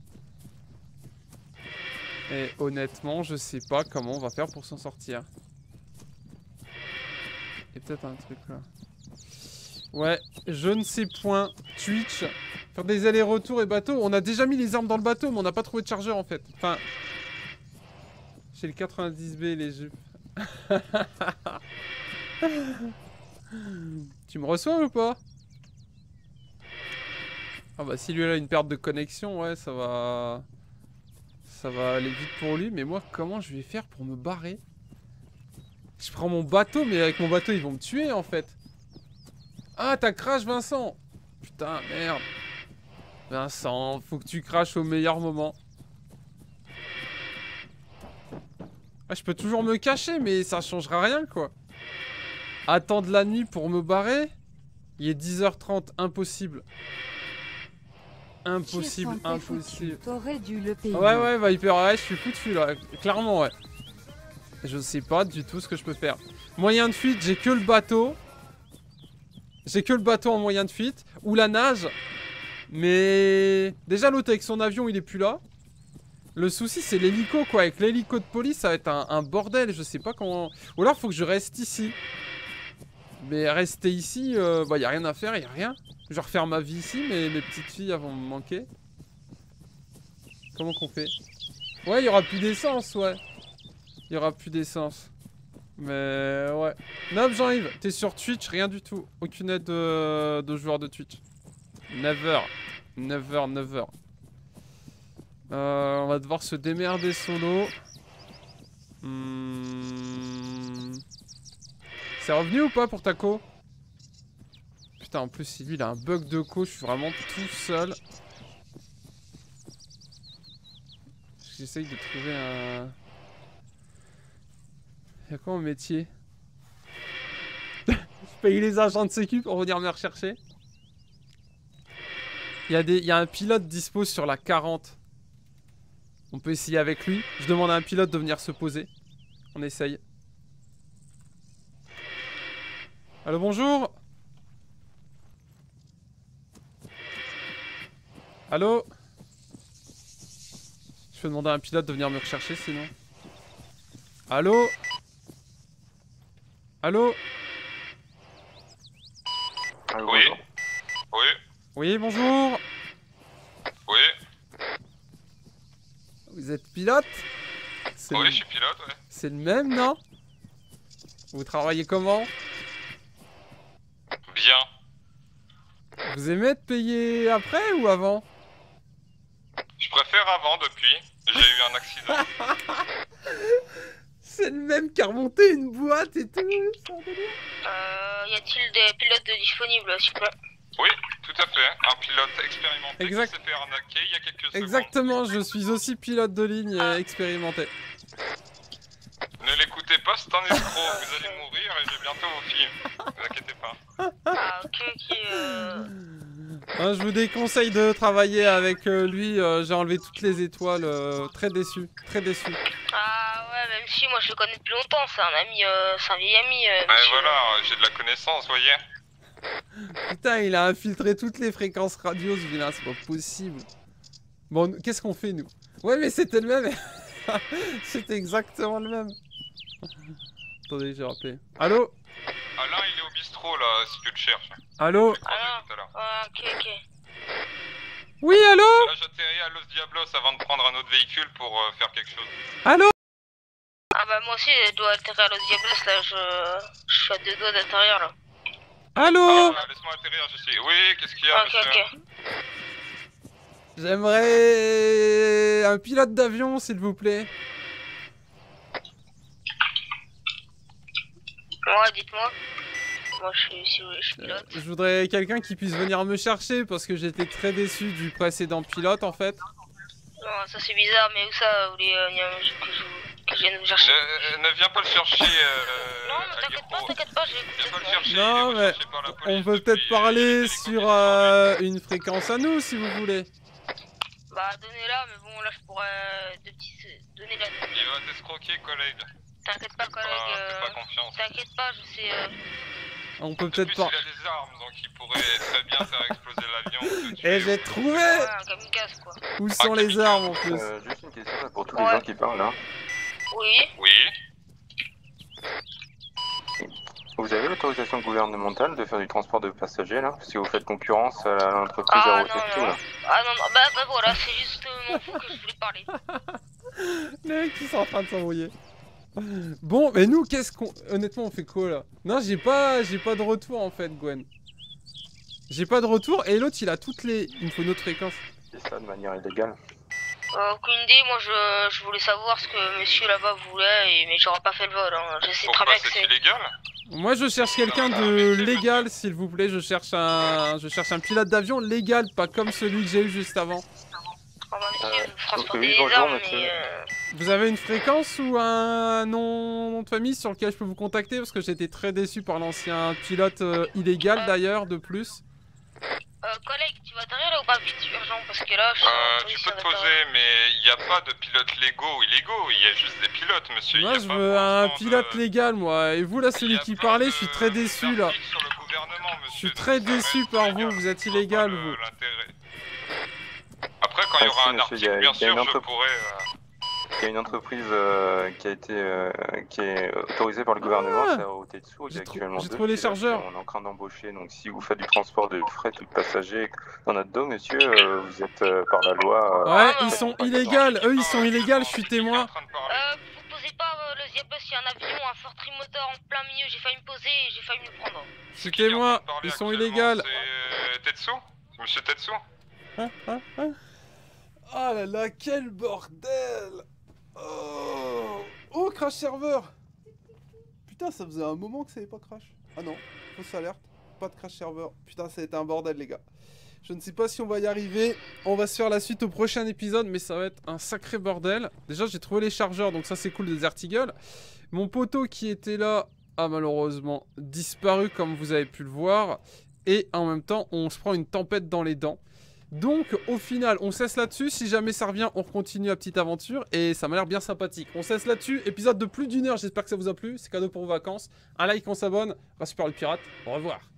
Et honnêtement, je sais pas comment on va faire pour s'en sortir. Il y a peut-être un truc là. Ouais, je ne sais point. Twitch. Faire des allers-retours et bateaux. On a déjà mis les armes dans le bateau, mais on n'a pas trouvé de chargeur en fait. Enfin. J'ai le quatre-vingt-dix B, les jupes. Tu me reçois ou pas? Ah bah si lui a une perte de connexion, ouais, ça va... Ça va aller vite pour lui. Mais moi, comment je vais faire pour me barrer? Je prends mon bateau, mais avec mon bateau, ils vont me tuer en fait. Ah, t'as crash, Vincent. Putain, merde. Vincent, faut que tu crashes au meilleur moment. Ah, je peux toujours me cacher, mais ça changera rien, quoi. Attendre la nuit pour me barrer? Il est dix heures trente, impossible. Impossible, impossible. T'aurais dû le payer. Ouais, ouais, Viper, ouais, je suis foutu, là. Clairement, ouais. Je sais pas du tout ce que je peux faire. Moyen de fuite, j'ai que le bateau. J'ai que le bateau en moyen de fuite. Ou la nage. Mais... Déjà, l'autre avec son avion, il est plus là. Le souci, c'est l'hélico, quoi. Avec l'hélico de police, ça va être un, un bordel. Je sais pas comment... Ou alors, faut que je reste ici. Mais rester ici, euh, bah, y a rien à faire, y a rien. Je vais refaire ma vie ici, mais mes petites filles, elles vont me manquer. Comment qu'on fait? Ouais, y aura plus d'essence, ouais. Y aura plus d'essence. Mais ouais. Nob, Jean-Yves, t'es sur Twitch, rien du tout. Aucune aide de, de joueur de Twitch. Never. Never, never. Euh, on va devoir se démerder solo. Hmm... C'est revenu ou pas pour ta co? Putain, en plus, lui, il a un bug de co, je suis vraiment tout seul. J'essaye de trouver un... Y'a quoi en métier? Je paye les agents de sécu pour venir me rechercher. Il y a des... Il y a un pilote dispo sur la quarante. On peut essayer avec lui. Je demande à un pilote de venir se poser. On essaye. Allô, bonjour. Allô. Je peux demander à un pilote de venir me rechercher sinon. Allô. Allô. Allô, oui. Oui. Oui, bonjour. Oui. Vous êtes pilote? Oui, le... je suis pilote, ouais. C'est le même, non? Vous travaillez comment? Bien. Vous aimez être payé après ou avant? Je préfère avant depuis. J'ai eu un accident. C'est le même qui a remonté une boîte et tout. C'est un délire. Euh, y a-t-il des pilotes disponibles, s'il vous plaît? Oui, tout à fait. Un pilote expérimenté Exact. qui s'est fait arnaquer il y a quelques secondes. Exactement, je suis aussi pilote de ligne euh, expérimenté. Ne l'écoutez pas, c'est un escroc. Vous allez mourir et j'ai bientôt vos films. Ne vous inquiétez pas. Ah, ok, ok. Euh... Hein, je vous déconseille de travailler avec euh, lui, euh, j'ai enlevé toutes les étoiles, euh, très déçu, très déçu. Ah ouais, même si moi je le connais depuis longtemps, c'est un ami, euh, c'est un vieil ami. Euh, Ouais, monsieur. voilà, j'ai de la connaissance, voyez. Putain, il a infiltré toutes les fréquences radio ce vilain, c'est pas possible. Bon, nous- qu'est-ce qu'on fait nous? Ouais mais c'était le même. C'était exactement le même. Attendez, j'ai rappelé. Allô? Alain, il est au bistrot là, si tu le cherches. Allô? Je l'ai croisé Ah. tout à l'heure. Ah, ok, ok. Oui, allô? Là, j'atterris à Los Diablos avant de prendre un autre véhicule pour euh, faire quelque chose. Allô? Ah bah moi aussi je dois atterrir à Los Diablos là, je, je suis à deux doigts d'atterrir là. Allô? Ah, laisse-moi atterrir, je suis. Oui, qu'est-ce qu'il y a, Ah, ok, monsieur? ok. J'aimerais un pilote d'avion, s'il vous plaît. Ouais, dites-moi. Moi je suis, si vous voulez, je suis pilote. Je voudrais quelqu'un qui puisse venir me chercher parce que j'étais très déçu du précédent pilote en fait. Non, ça c'est bizarre, mais où ça, vous voulez euh, venir- que, je, que je vienne vous chercher? Ne, ne viens pas le chercher, euh. Non, mais t'inquiète pas, Aguirre. t'inquiète pas, j'ai Viens écouté pas le ce chercher, Non, il est mais recherché par la On police peut depuis- peut-être parler depuis sur les euh, une fréquence à nous si vous voulez. Bah, donnez-la, mais bon, là je pourrais. euh, De petits. Donnez-la. Il va t'escroquer, collègue. T'inquiète pas, collègue. Ah, euh, fais pas confiance. T'inquiète pas, je sais. Euh... On peut En peut-être plus, pas. il a des armes, donc il pourrait très bien faire exploser l'avion. te tuer. Et j'ai trouvé Ouais, un kamikaze quoi. où sont les armes en plus. Euh, juste une question là, pour tous les Ouais. gens qui parlent là. Oui. Oui. Vous avez l'autorisation gouvernementale de faire du transport de passagers là? Si vous faites concurrence à l'entreprise Ah, Aero non, Taxi, non. là. Ah non, non, bah, bah voilà, c'est juste euh, mon fou que je voulais parler. Les mecs qui sont en train de s'embrouiller. Bon, mais nous, qu'est-ce qu'on... Honnêtement, on fait quoi là? Non, j'ai pas... j'ai pas de retour en fait, Gwen. J'ai pas de retour et l'autre il a toutes les... Il me faut une autre fréquence. C'est ça de manière illégale. Euh, aucune idée, moi je, je voulais savoir ce que monsieur là-bas voulait, et, mais j'aurais pas fait le vol, hein. Je sais très Pourquoi bien que c'est c'est. illégal? Moi je cherche quelqu'un de légal s'il vous plaît. Je cherche un... Je cherche un pilote d'avion légal, pas comme celui que j'ai eu juste avant. Oh, bah, monsieur, Euh, vous transportez oui, des bonjour, armes, monsieur. mais. Euh... Vous avez une fréquence ou un nom, nom de famille sur lequel je peux vous contacter? Parce que j'étais très déçu par l'ancien pilote euh, illégal d'ailleurs, de plus. Euh, collègue, tu vas atterrir là ou pas vite, urgent, parce que là je suis Euh, en tu position peux te d'atterrir. poser, mais il n'y a pas de pilotes légaux ou illégaux, il y a juste des pilotes, monsieur. Moi Il y a je pas veux pour un l'instant pilote de- légal moi. Et vous là, il y celui a qui pas parlait, de- je suis très déçu là. d'article sur le gouvernement, Je monsieur, suis donc très ça déçu reste par illégal. vous, vous êtes Je vois illégal pas le- vous. l'intérêt. Après, quand il y Ah, aura si, un monsieur, article, il y a- bien il y a sûr, une je entreprise- pourrais... euh, Il y a une entreprise euh, qui a été euh, qui est autorisée par le gouvernement, Ah, c'est Aero Taxi. Il y j'ai a trou- actuellement j'ai deux trouvé les pilotes chargeurs. qui sont en train d'embaucher. Donc si vous faites du transport de fret ou de passagers dans notre dos, monsieur, euh, vous êtes euh, par la loi. euh, Ouais, Ah, ils bah, sont pas illégaux, eux ils Ah, sont illégaux, je suis qui est en témoin. train de parler. Euh, vous posez pas euh, le Diablos, il y a un avion, un fort trimoteur en plein milieu, j'ai failli me poser et j'ai failli me le prendre. Je suis Qui est en train témoin, de parler ils sont actuellement, illégaux. C'est euh, Tetsu? Monsieur Tetsu? Hein, hein, hein. Oh là là, quel bordel! Oh, oh crash serveur! Putain, ça faisait un moment que ça n'avait pas crash. Ah non, fausse alerte, pas de crash serveur. Putain, ça a été un bordel, les gars. Je ne sais pas si on va y arriver. On va se faire la suite au prochain épisode, mais ça va être un sacré bordel. Déjà, j'ai trouvé les chargeurs, donc ça c'est cool, des Artigle. Mon poteau qui était là a malheureusement disparu, comme vous avez pu le voir. Et en même temps, on se prend une tempête dans les dents. Donc au final on cesse là-dessus, si jamais ça revient on continue la petite aventure et ça m'a l'air bien sympathique. On cesse là-dessus, épisode de plus d'une heure, j'espère que ça vous a plu, c'est cadeau pour vos vacances. Un like, on s'abonne, reste super le pirate, au revoir.